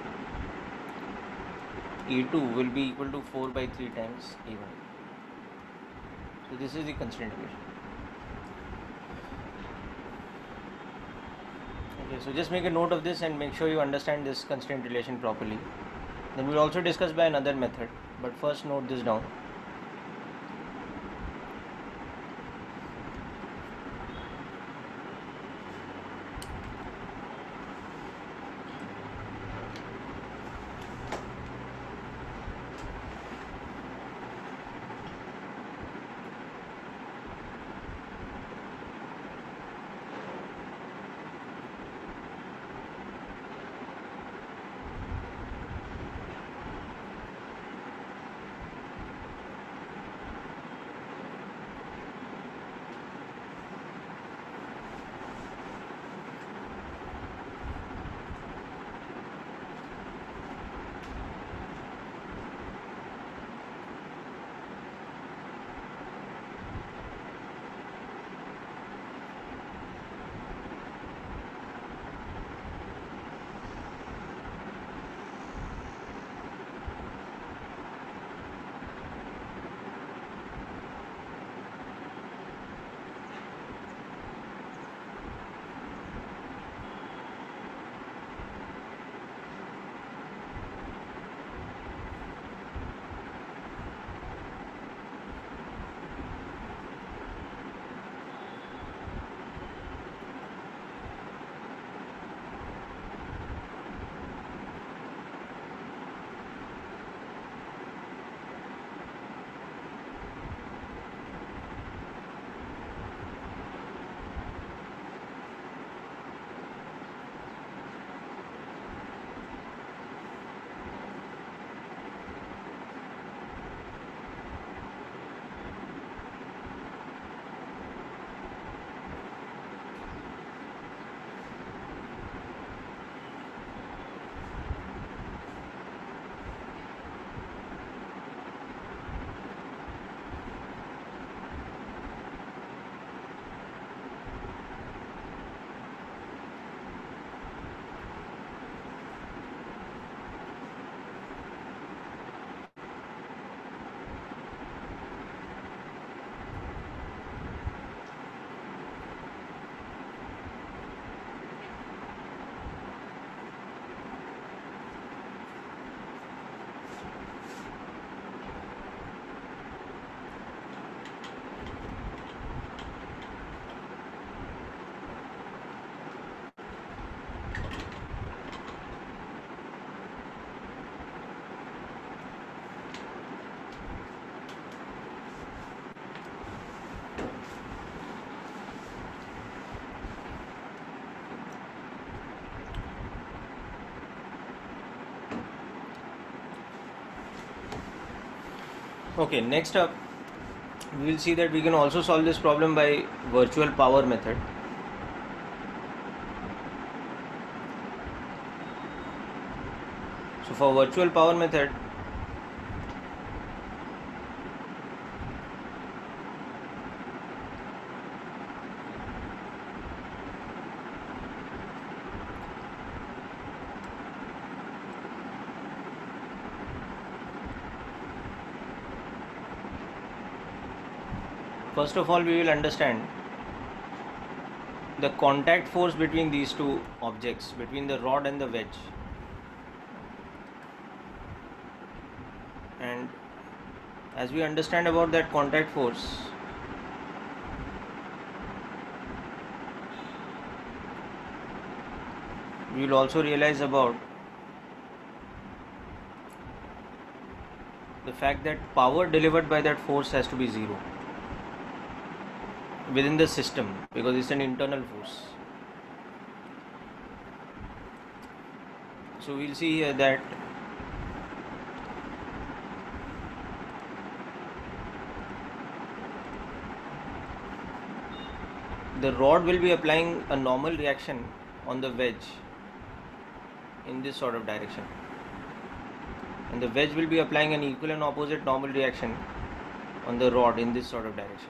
A: e two will be equal to four by three times e one. So this is the constraint relation. Okay, so just make a note of this and make sure you understand this constraint relation properly. Then we'll also discuss by another method, but first note this down. Okay, next up we will see that we can also solve this problem by virtual power method. So for virtual power method, first of all we will understand the contact force between these two objects, between the rod and the wedge. And as we understand about that contact force, we will also realize about the fact that power delivered by that force has to be zero within the system, because it's an internal force. So we'll see here that the rod will be applying a normal reaction on the wedge in this sort of direction, and the wedge will be applying an equal and opposite normal reaction on the rod in this sort of direction.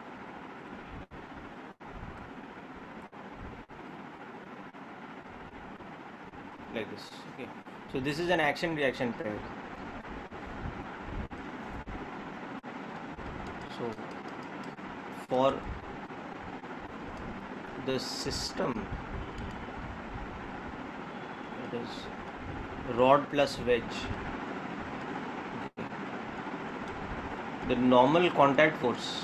A: Like this. Okay, so this is an action reaction pair. So for the system, it is rod plus wedge, the normal contact force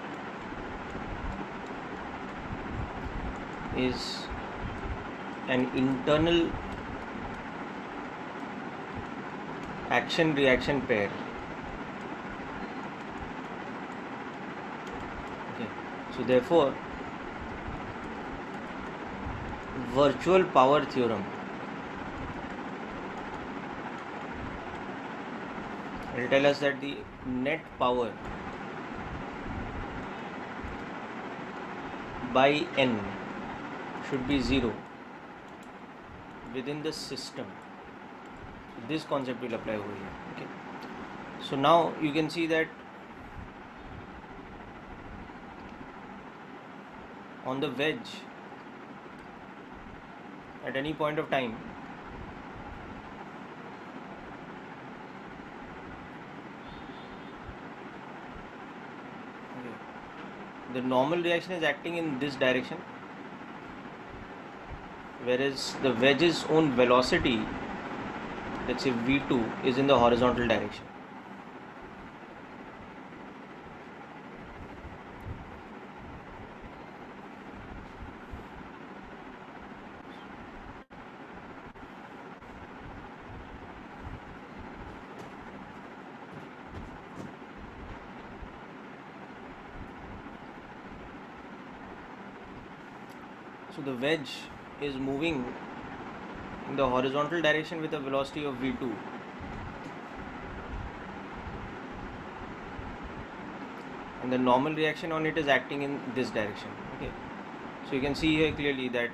A: is an internal action reaction pair. Okay, so therefore virtual power theorem will tell us that the net power by N should be zero within the system. So this concept will apply over here. Okay, so now you can see that on the wedge, at any point of time, okay, the normal reaction is acting in this direction, whereas the wedge's own velocity, let's say v two, is in the horizontal direction. So the wedge is moving in the horizontal direction with a velocity of v two, and the normal reaction on it is acting in this direction. Okay, so you can see here clearly that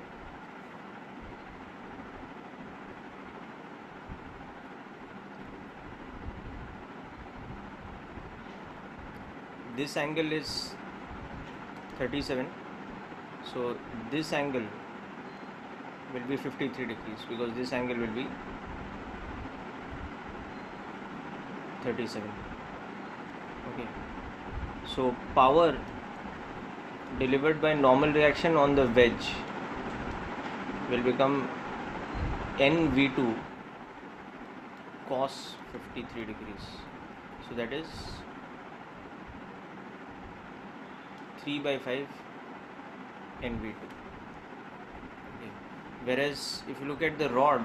A: this angle is thirty-seven, so this angle will be fifty-three degrees, because this angle will be thirty-seven. Okay, so power delivered by normal reaction on the wedge will become N V two cos fifty-three degrees, so that is three by five N V two. Okay. Whereas if you look at the rod,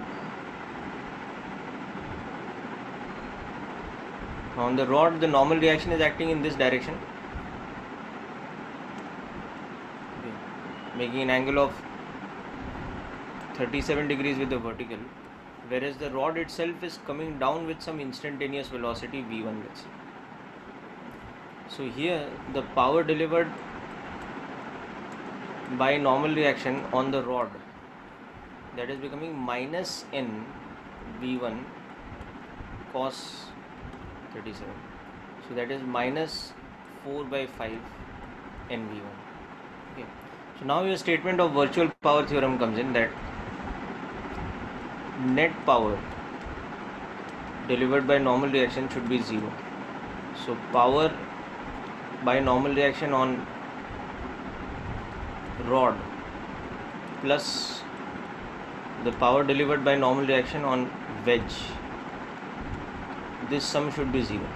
A: on the rod the normal reaction is acting in this direction, okay, making an angle of thirty-seven degrees with the vertical, whereas the rod itself is coming down with some instantaneous velocity v one, let's say. So here the power delivered by normal reaction on the rod, that is becoming minus n V one cos thirty-seven. So that is minus four by five n V one. Okay. So now your statement of virtual power theorem comes in, that net power delivered by normal reaction should be zero. So power by normal reaction on rod plus the power delivered by normal reaction on wedge, this sum should be zero.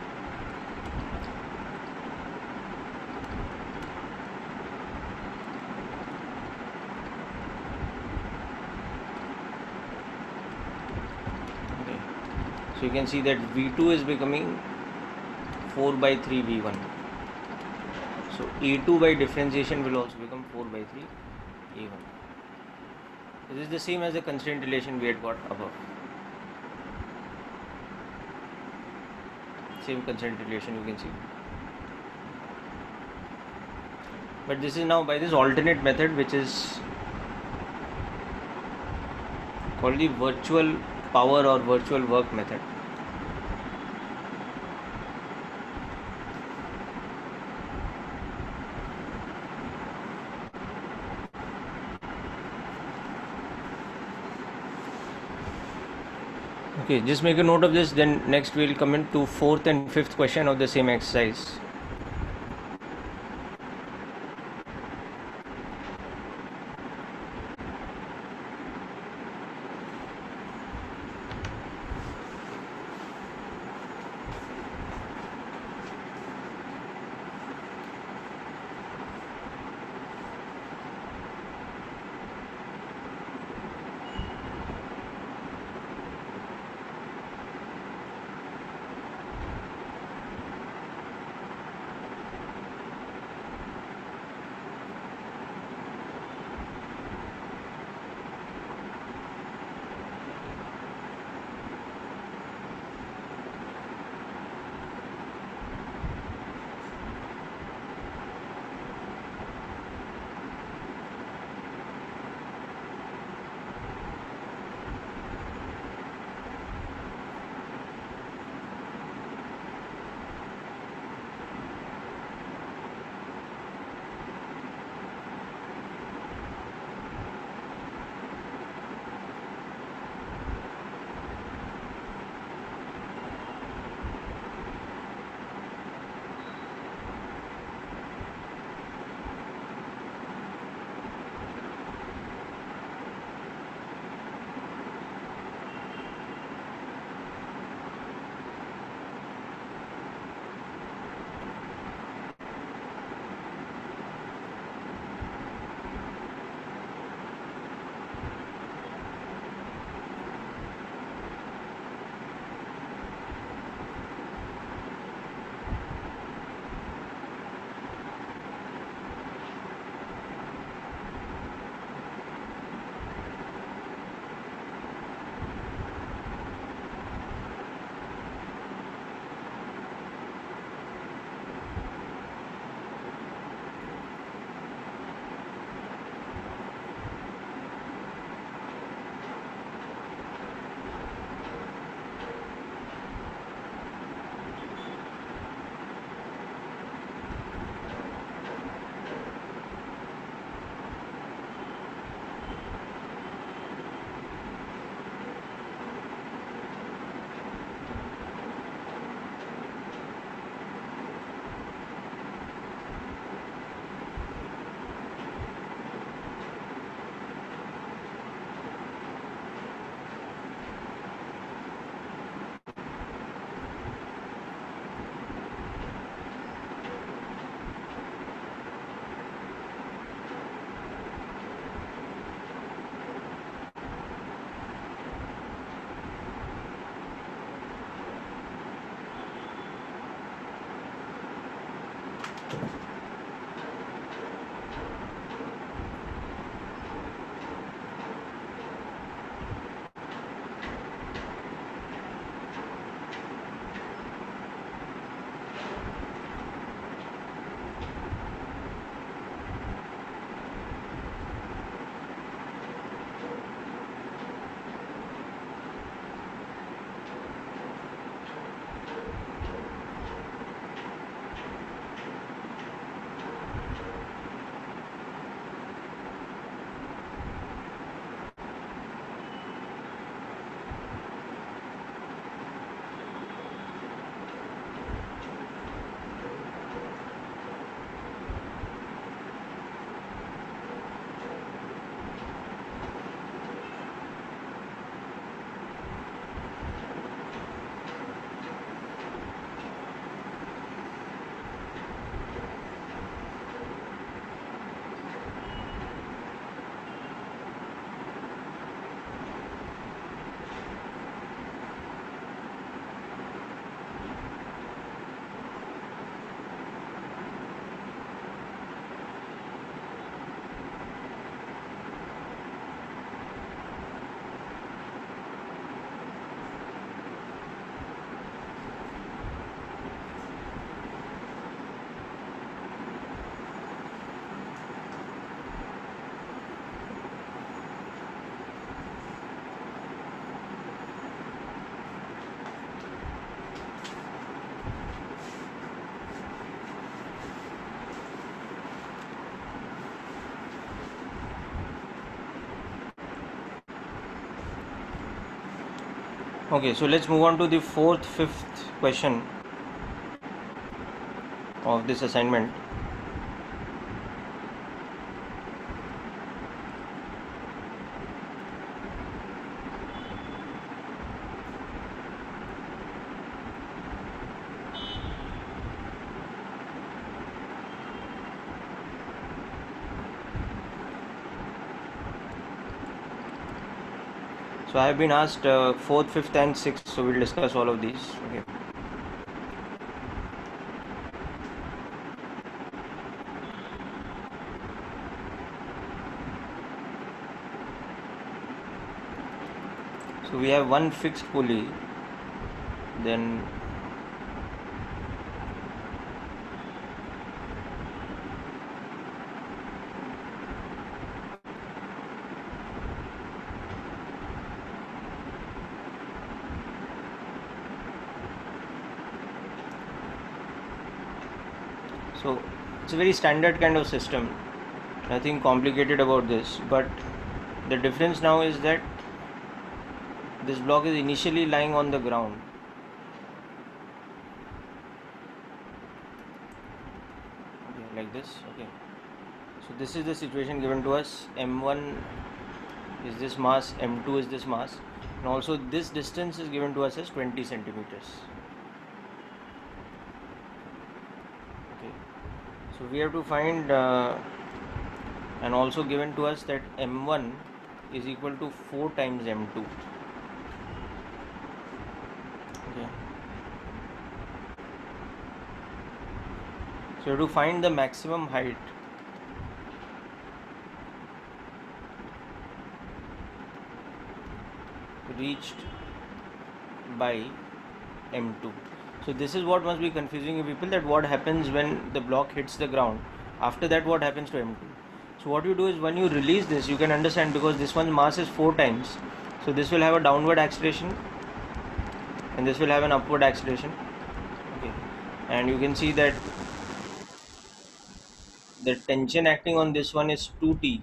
A: Okay. So you can see that V two is becoming four by three V one. So E two by differentiation will also become four by three E one. This is the same as the constraint relation we had got above. Same constraint relation you can see. But this is now by this alternate method, which is called the virtual power or virtual work method. Okay, just make a note of this, then next we'll come into fourth and fifth question of the same exercise. Okay, so let's move on to the fourth, fifth question of this assignment. So I have been asked uh, fourth, fifth, and sixth. So we'll discuss all of these. Okay. So we have one fixed pulley, then so it's a very standard kind of system. Nothing complicated about this, but the difference now is that this block is initially lying on the ground. Okay, like this. Okay. So this is the situation given to us. M one is this mass, M two is this mass, and also this distance is given to us as twenty centimeters. Okay. So we have to find, uh, and also given to us that M one is equal to four times M two. Okay. So you have to find the maximum height reached by M two. So this is what must be confusing you people, that what happens when the block hits the ground. After that, what happens to M two? So what you do is, when you release this, you can understand, because this one's mass is four times. So this will have a downward acceleration and this will have an upward acceleration. Okay. And you can see that the tension acting on this one is two T.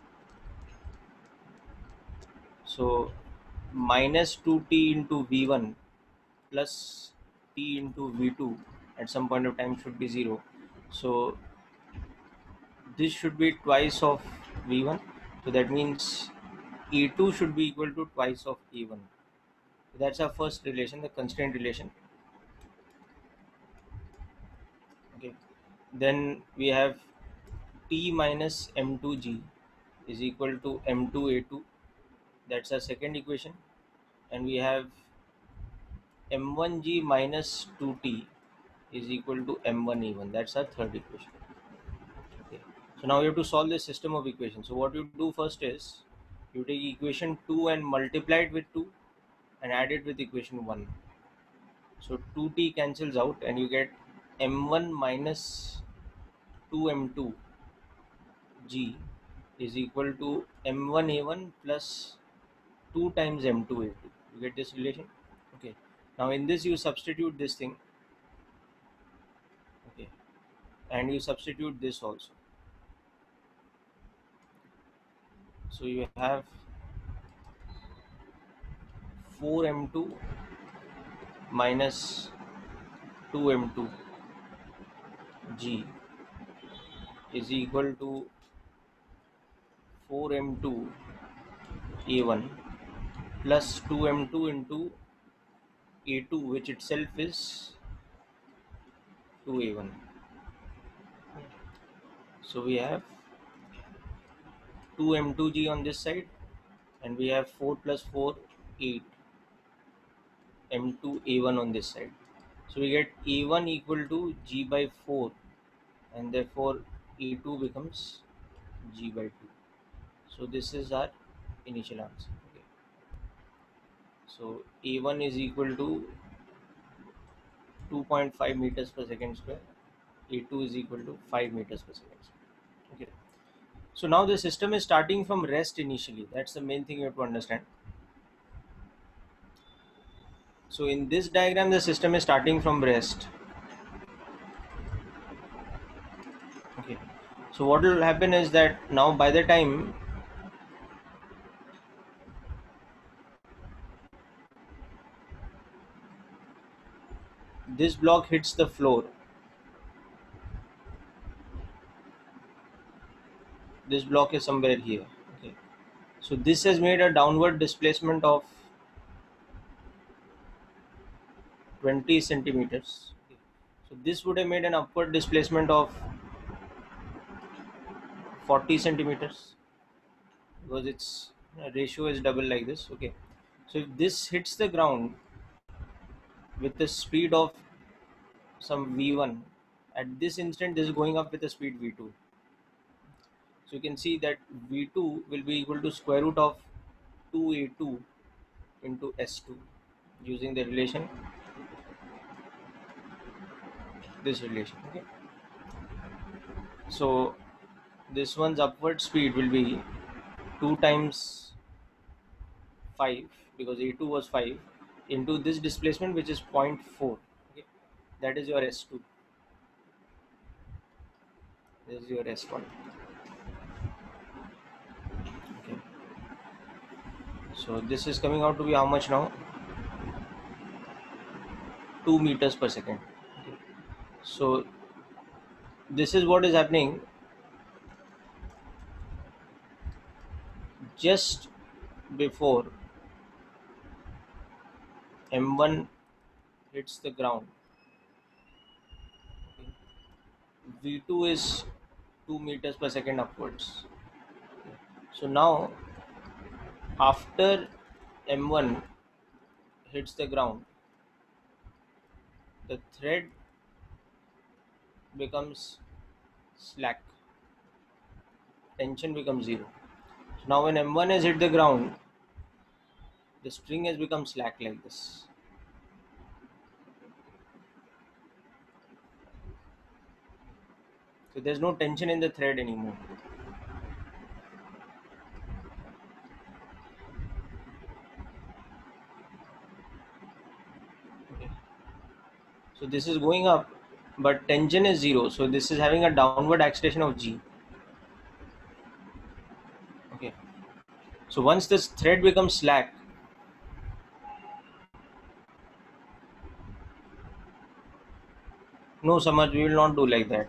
A: So minus two T into V one plus T into V two at some point of time should be zero. So this should be twice of V one. So that means E two should be equal to twice of E one. That's our first relation, the constraint relation. Okay. Then we have T minus M two G is equal to M two A two. That's our second equation. And we have M one G minus two T is equal to M one E one. That's our third equation. Okay. So now you have to solve this system of equations. So what you do first is, you take equation two and multiply it with two and add it with equation one. So two T cancels out and you get M one minus two M two G is equal to M one A one plus two times M two A two. You get this relation? Okay. Now in this you substitute this thing. Okay. And you substitute this also. So you have four M two minus two M two G is equal to four M two A one plus two M two into A two, which itself is two A one. So we have two M two G on this side and we have four plus four, eight M two A one on this side. So we get A one equal to G by four and therefore A two becomes G by two. So this is our initial answer. Okay. So A one is equal to two point five meters per second square. A two is equal to five meters per second square. Okay. So now the system is starting from rest initially. That's the main thing you have to understand. So in this diagram, the system is starting from rest. Okay. So what will happen is that now, by the time, by the this block hits the floor, this block is somewhere here. Okay, so this has made a downward displacement of twenty centimeters. Okay. So this would have made an upward displacement of forty centimeters, because its uh, ratio is double like this. Okay, so if this hits the ground with the speed of some v one, at this instant this is going up with the speed v two. So you can see that v two will be equal to square root of two a two into s two, using the relation, this relation. Okay, so this one's upward speed will be two times five, because a two was five, into this displacement, which is zero point four. Okay, that is your s two, this is your s one. Okay, so this is coming out to be how much now? two meters per second. Okay. So this is what is happening just before m one hits the ground. Okay. v two is two meters per second upwards. Okay. So now after m one hits the ground, the thread becomes slack, tension becomes zero. So now when m one has hit the ground, the string has become slack like this. So there's no tension in the thread anymore. Okay. So this is going up, but tension is zero. So this is having a downward acceleration of g. Okay. So once this thread becomes slack, no, Samaj, we will not do like that.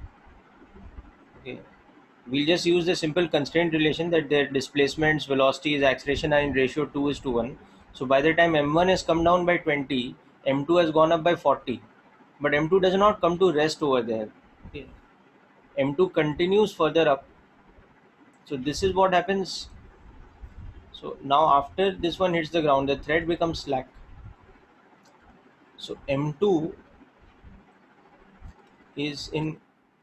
A: Okay. We'll just use the simple constraint relation that their displacements, velocities, acceleration are in ratio two is to one. So by the time m one has come down by twenty, m two has gone up by forty. But m two does not come to rest over there. Okay. m two continues further up. So this is what happens. So now after this one hits the ground, the thread becomes slack. So m two is in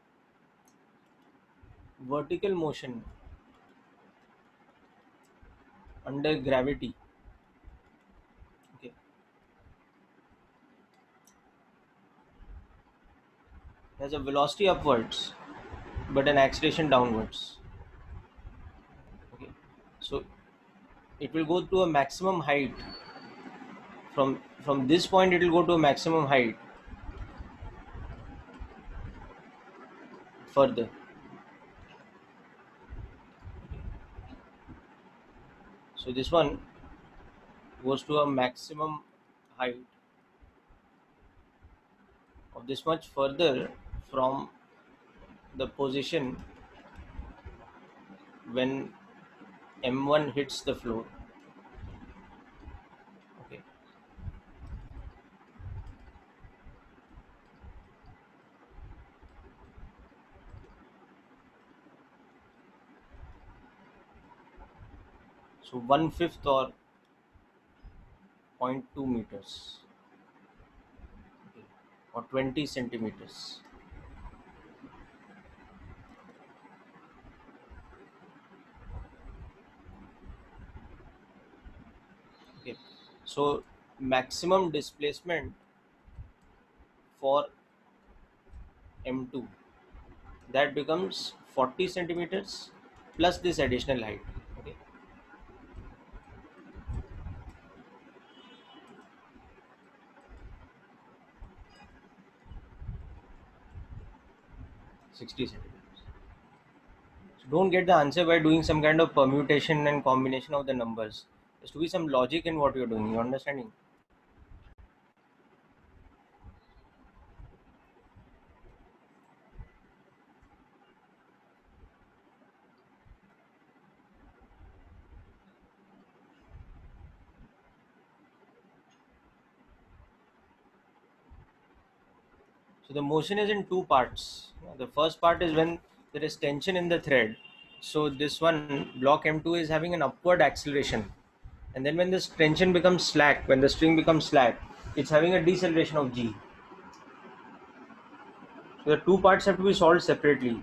A: vertical motion under gravity. Okay. There's a velocity upwards, but an acceleration downwards. Okay. So it will go to a maximum height. From from this point, it will go to a maximum height further. So this one goes to a maximum height of this much further from the position when m one hits the floor. Okay. So one fifth or zero point two meters. Okay. Or twenty centimeters. Okay. So maximum displacement for m two, that becomes forty centimeters plus this additional height. Okay. sixty centimeters. So don't get the answer by doing some kind of permutation and combination of the numbers. There's to be some logic in what you're doing. You understanding? So the motion is in two parts. The first part is when there is tension in the thread. So this one block M two is having an upward acceleration, and then when this tension becomes slack, when the string becomes slack, it's having a deceleration of G. So the two parts have to be solved separately.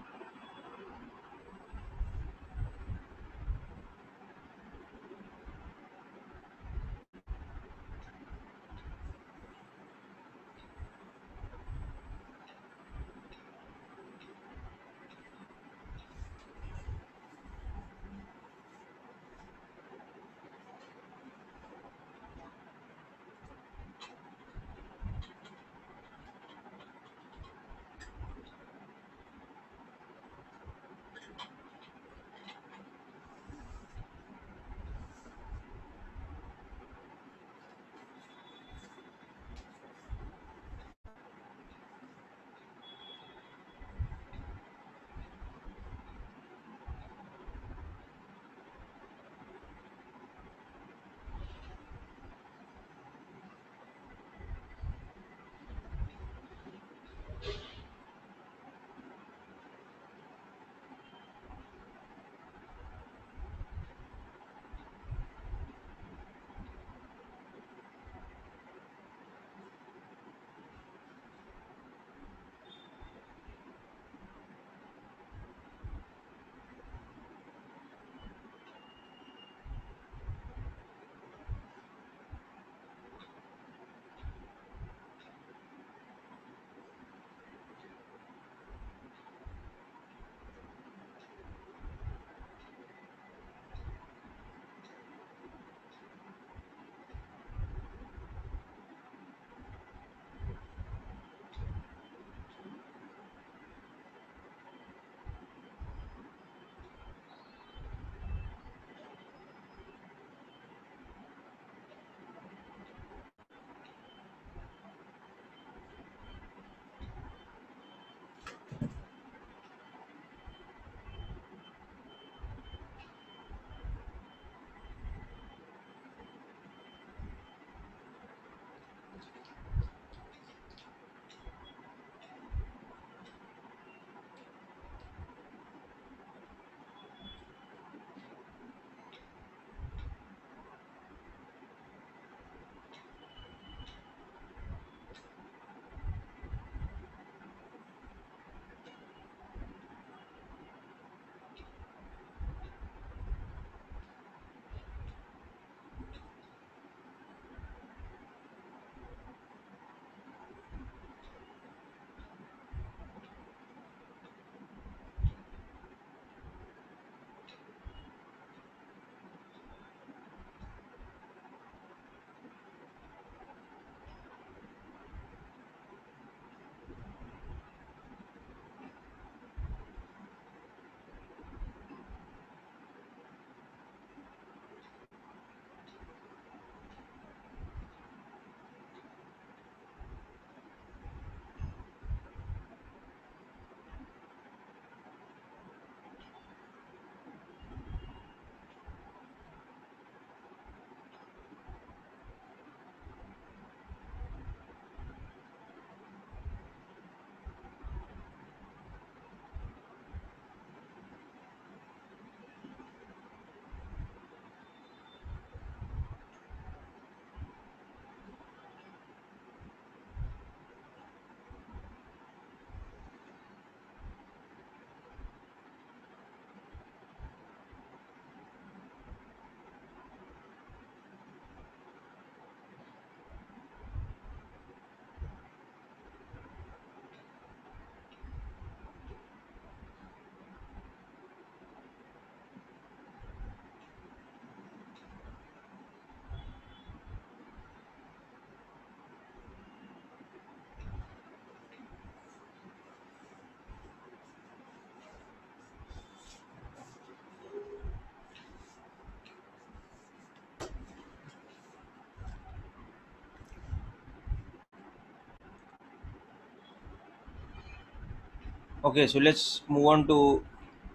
A: Okay, so let's move on to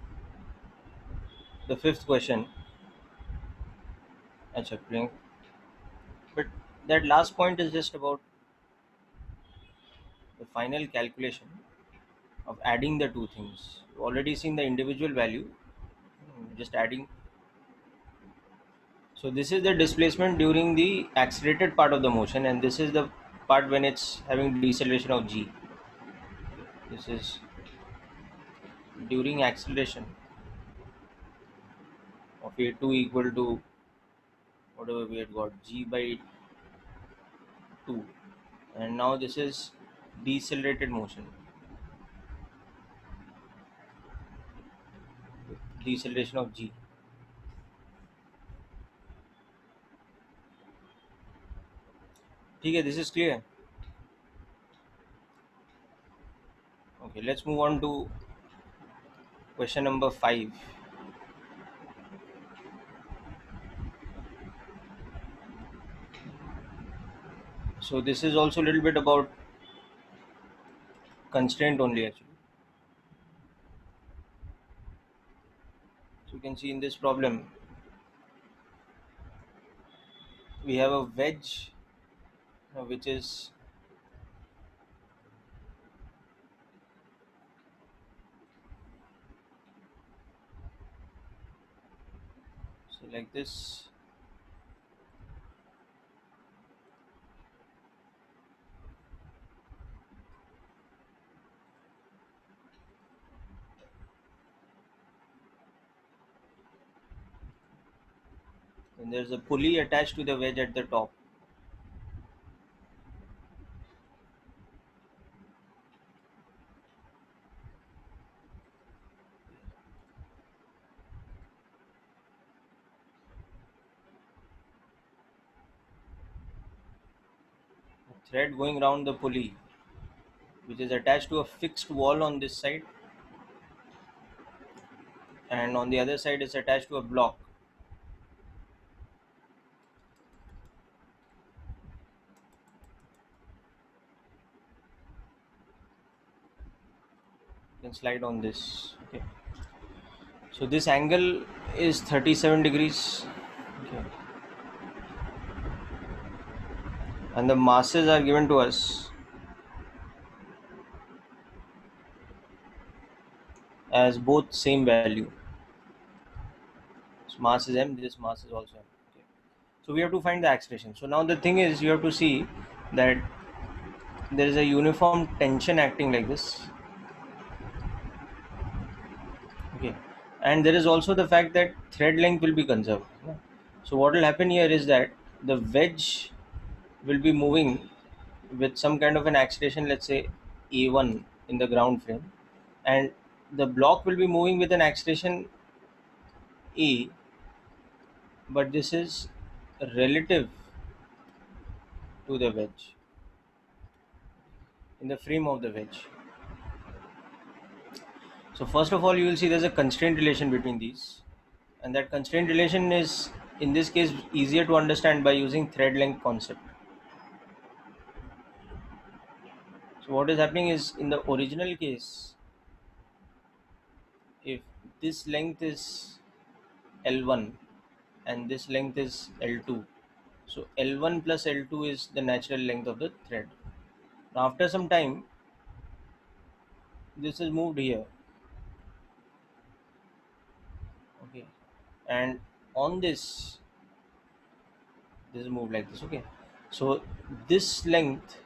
A: the fifth question. Acha, Priyank. But that last point is just about the final calculation of adding the two things. You've already seen the individual value, just adding. So this is the displacement during the accelerated part of the motion, and this is the part when it's having deceleration of g. This is during acceleration of a two equal to whatever we had got, g by two, and now this is decelerated motion, deceleration of g. Okay, this is clear. Okay, let's move on to question number five. So this is also a little bit about constraint only actually. So you can see in this problem we have a wedge uh, which is so like this, and there's a pulley attached to the wedge at the top. A thread going around the pulley which is attached to a fixed wall on this side, and on the other side is attached to a block. You can slide on this. Okay. So this angle is thirty-seven degrees. Okay. And the masses are given to us as both same value. So mass is m, this mass is also m. Okay. So we have to find the acceleration. So now the thing is, you have to see that there is a uniform tension acting like this. Okay. And there is also the fact that thread length will be conserved. So what will happen here is that the wedge will be moving with some kind of an acceleration, let's say a one in the ground frame, and the block will be moving with an acceleration a, but this is relative to the wedge in the frame of the wedge. So first of all, you will see there's a constraint relation between these, and that constraint relation is in this case easier to understand by using thread length concept. So what is happening is, in the original case, if this length is L one and this length is L two, so L one plus L two is the natural length of the thread. Now after some time, this is moved here, okay, and on this this is moved like this. Okay, so this length,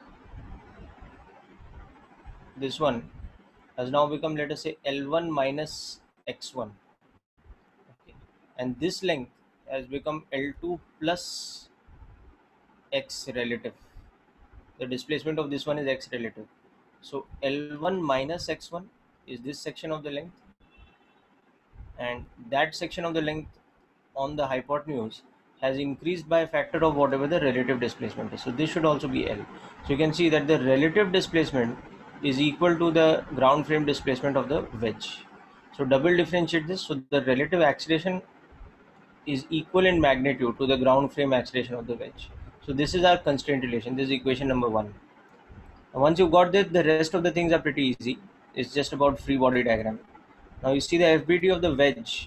A: this one, has now become, let us say, L one minus X one, okay, and this length has become L two plus X relative. The displacement of this one is X relative. So L one minus X one is this section of the length, and that section of the length on the hypotenuse has increased by a factor of whatever the relative displacement is. So this should also be L. So you can see that the relative displacement is equal to the ground frame displacement of the wedge. So double differentiate this, so the relative acceleration is equal in magnitude to the ground frame acceleration of the wedge. So this is our constraint relation. This is equation number one. And once you got that, the rest of the things are pretty easy. It's just about free body diagram. Now you see the F B T of the wedge,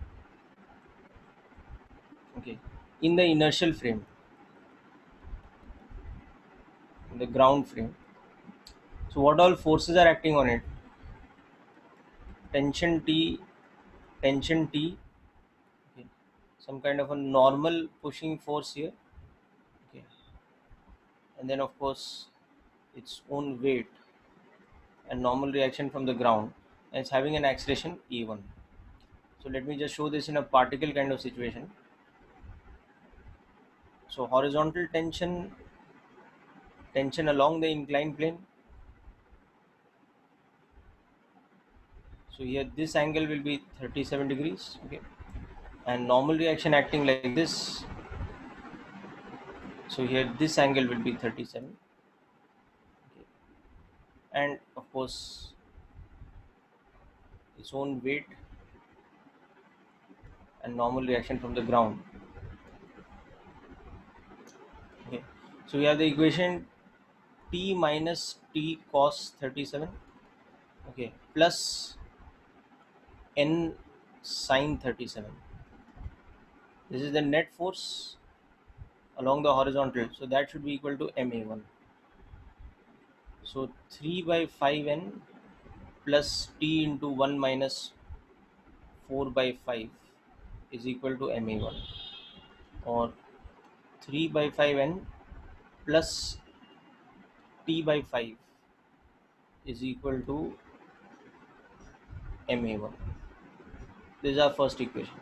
A: okay, in the inertial frame, in the ground frame. So what all forces are acting on it? Tension T, tension T, okay. Some kind of a normal pushing force here, okay. And then of course its own weight and normal reaction from the ground, and it's having an acceleration E one. So let me just show this in a particle kind of situation. So horizontal tension, tension along the inclined plane. So here this angle will be thirty-seven degrees, okay, and normal reaction acting like this. So here this angle will be thirty-seven, okay. And of course its own weight and normal reaction from the ground, okay. So we have the equation T minus T cos thirty-seven, okay, plus N sin thirty-seven. This is the net force along the horizontal, so that should be equal to M A one. So three by five N plus T into one minus four by five is equal to M A one, or three by five N plus T by five is equal to M A one. This is our first equation.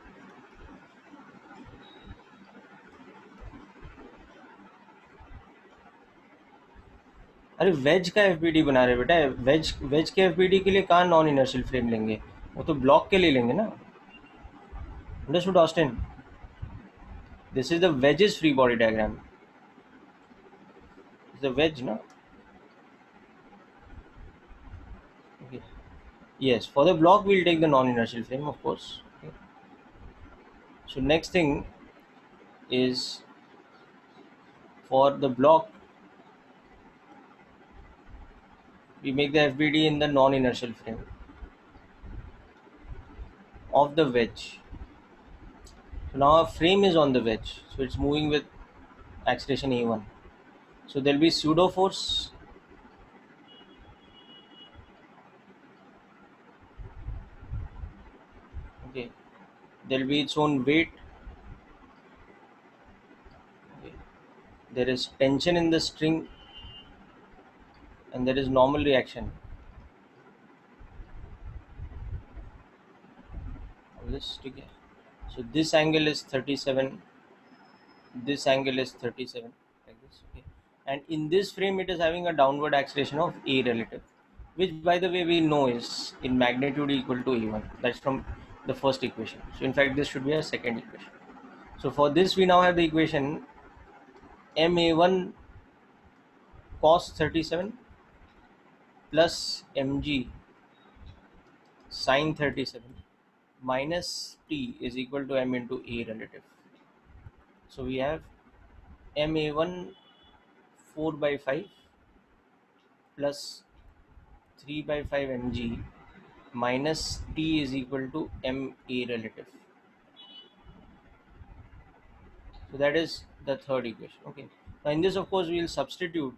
A: अरे wedge का FBD बना रहे बेटा, veg veg के FBD के लिए कहाँ non inertial frame लेंगे, वो तो ब्लॉक के लिए लेंगे ना. Understood Austin? This is the wedges free body diagram. Is the wedge ना. Okay. Yes, for the block we'll take the non-inertial frame, of course. Okay. So next thing is, for the block we make the F B D in the non-inertial frame of the wedge. So now our frame is on the wedge, so it's moving with acceleration A one. So there'll be pseudo force, okay. There'll be its own weight, okay. There is tension in the string, and there is normal reaction. This together. So this angle is thirty-seven, this angle is thirty-seven, like this, okay. And in this frame it is having a downward acceleration of A relative, which by the way we know is in magnitude equal to A one. That's from the first equation. So in fact this should be a second equation. So for this we now have the equation M A one cos thirty-seven plus mg sin thirty-seven minus T is equal to M into A relative. So we have M A one four by five plus three by five mg minus T is equal to M A relative. So that is the third equation, okay. Now in this of course we will substitute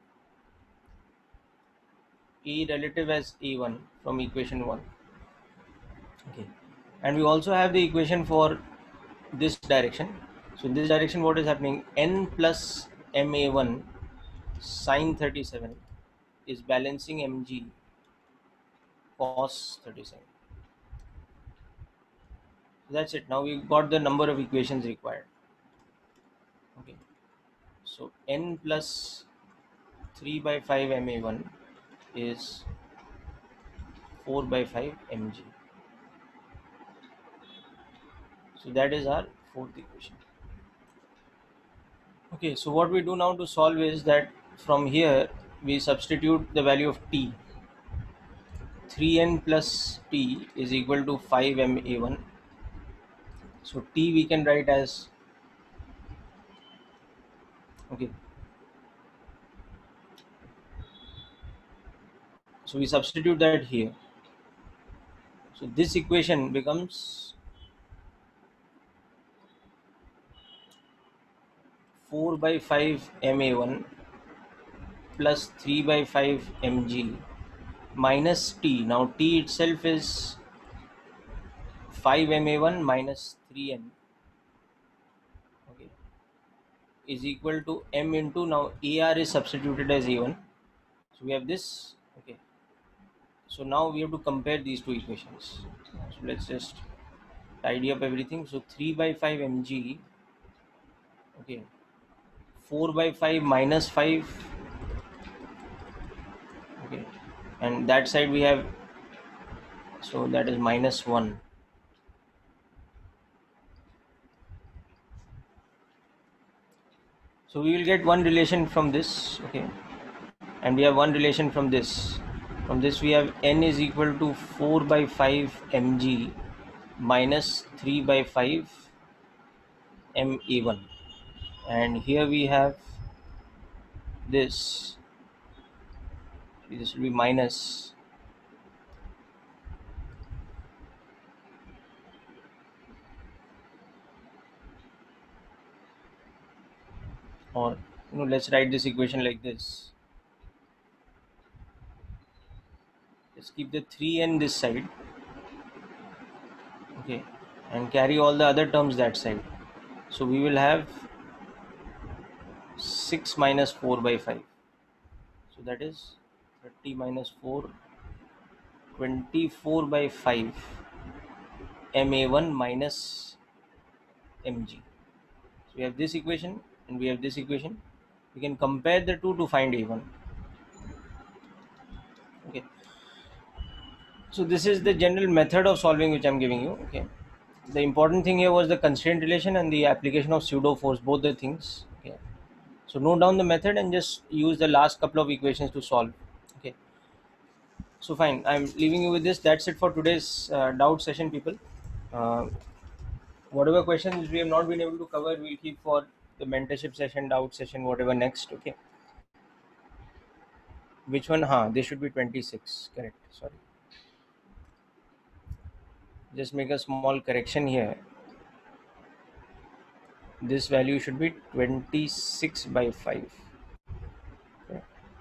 A: A relative as A one from equation one, okay. And we also have the equation for this direction. So in this direction what is happening, N plus M A one sin thirty-seven is balancing mg cos thirty-seven. So that's it. Now we've got the number of equations required, okay. So N plus three by five M A one is four by five mg. So that is our fourth equation. Okay, so what we do now to solve is that from here we substitute the value of T. three N plus T is equal to five M A one. So T we can write as, okay, so we substitute that here. So this equation becomes four by five M A one plus three by five mg minus T. Now T itself is five M A one minus three N, okay, is equal to M into, now A R is substituted as A one. So we have this, okay. So now we have to compare these two equations. So let's just tidy up everything. So three by five mg, okay, four by five minus five, okay, and that side we have, so that is minus one. So we will get one relation from this, okay, and we have one relation from this. From this we have n is equal to four by five mg minus three by five M A one, and here we have this, this will be minus, or you know, let's write this equation like this. Let's keep the three n this side, okay, and carry all the other terms that side. So we will have six minus four by five, so that is thirty minus four, twenty-four by five M A one minus mg. So we have this equation and we have this equation. We can compare the two to find A one. Okay, so this is the general method of solving which I'm giving you. Okay, the important thing here was the constraint relation and the application of pseudo force, both the things. Okay, so note down the method and just use the last couple of equations to solve. Okay, so fine, I'm leaving you with this. That's it for today's uh, doubt session, people. uh, Whatever questions we have not been able to cover, we'll keep for the mentorship session, doubt session, whatever next. Okay, which one? Huh, they should be twenty-six, correct, sorry. Just make a small correction here. This value should be twenty-six by five. Okay.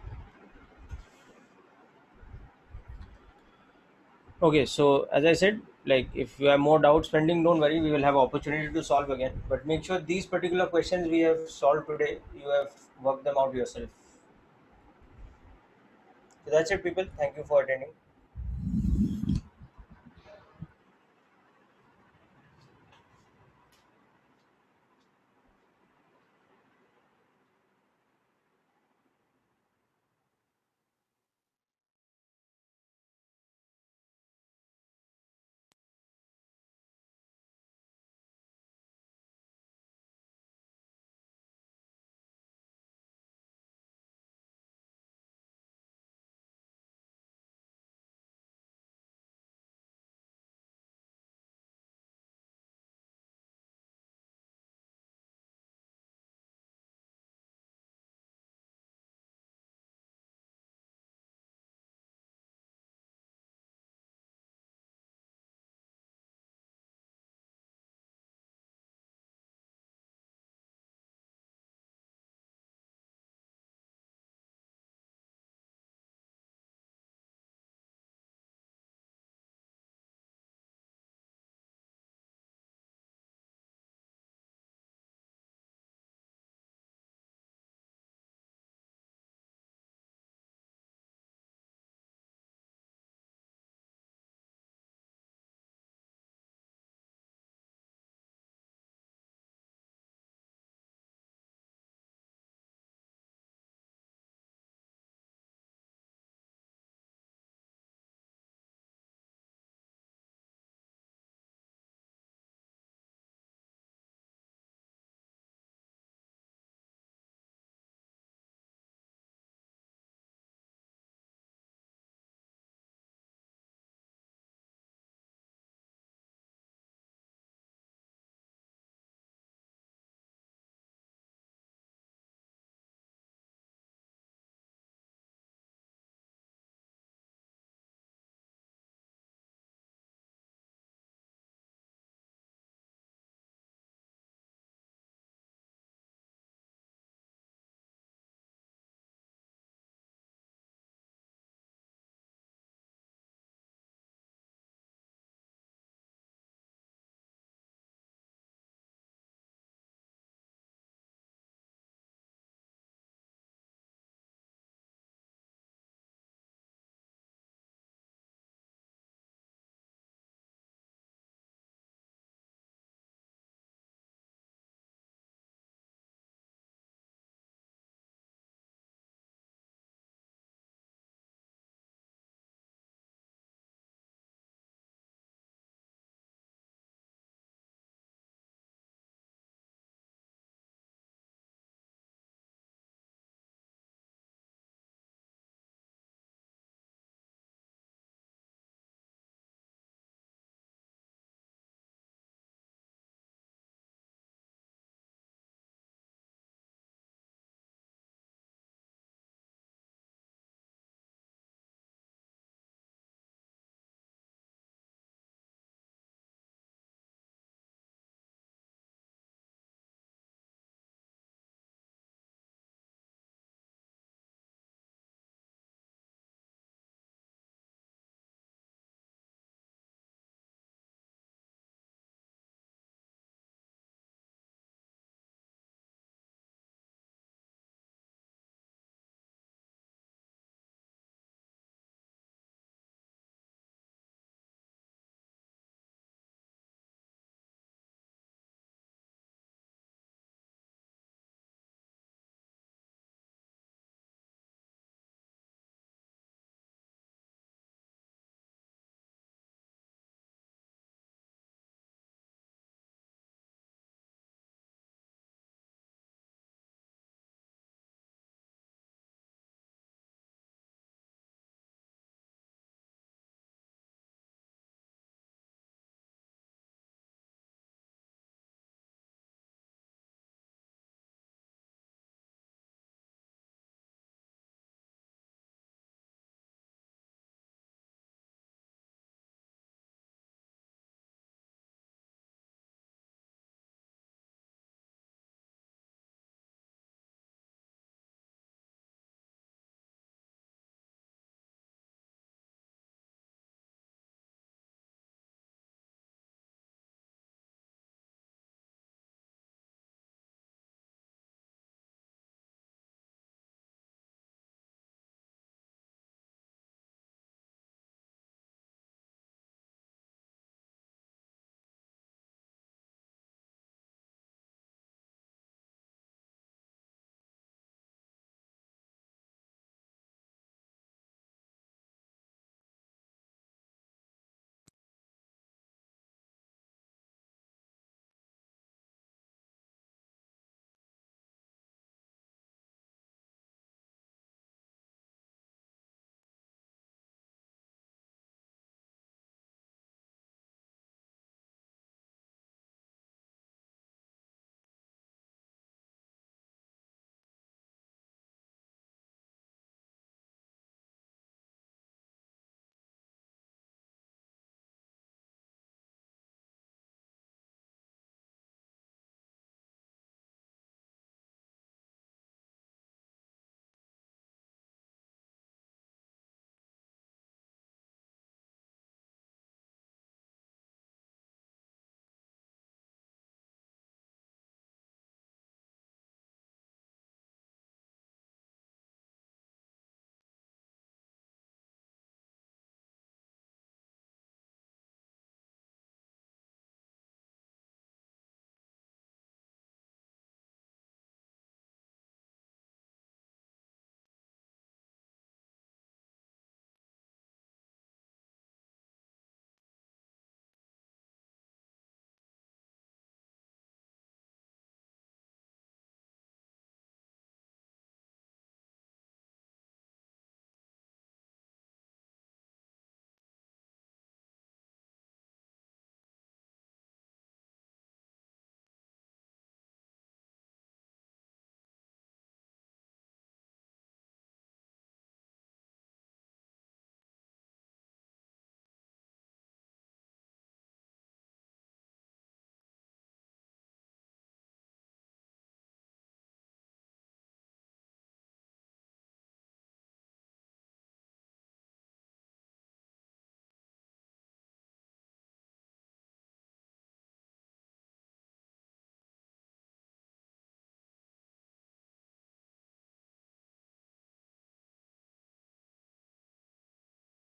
A: Okay, so as I said, like if you have more doubts pending, don't worry, we will have opportunity to solve again. But make sure these particular questions we have solved today, you have worked them out yourself. So that's it, people. Thank you for attending.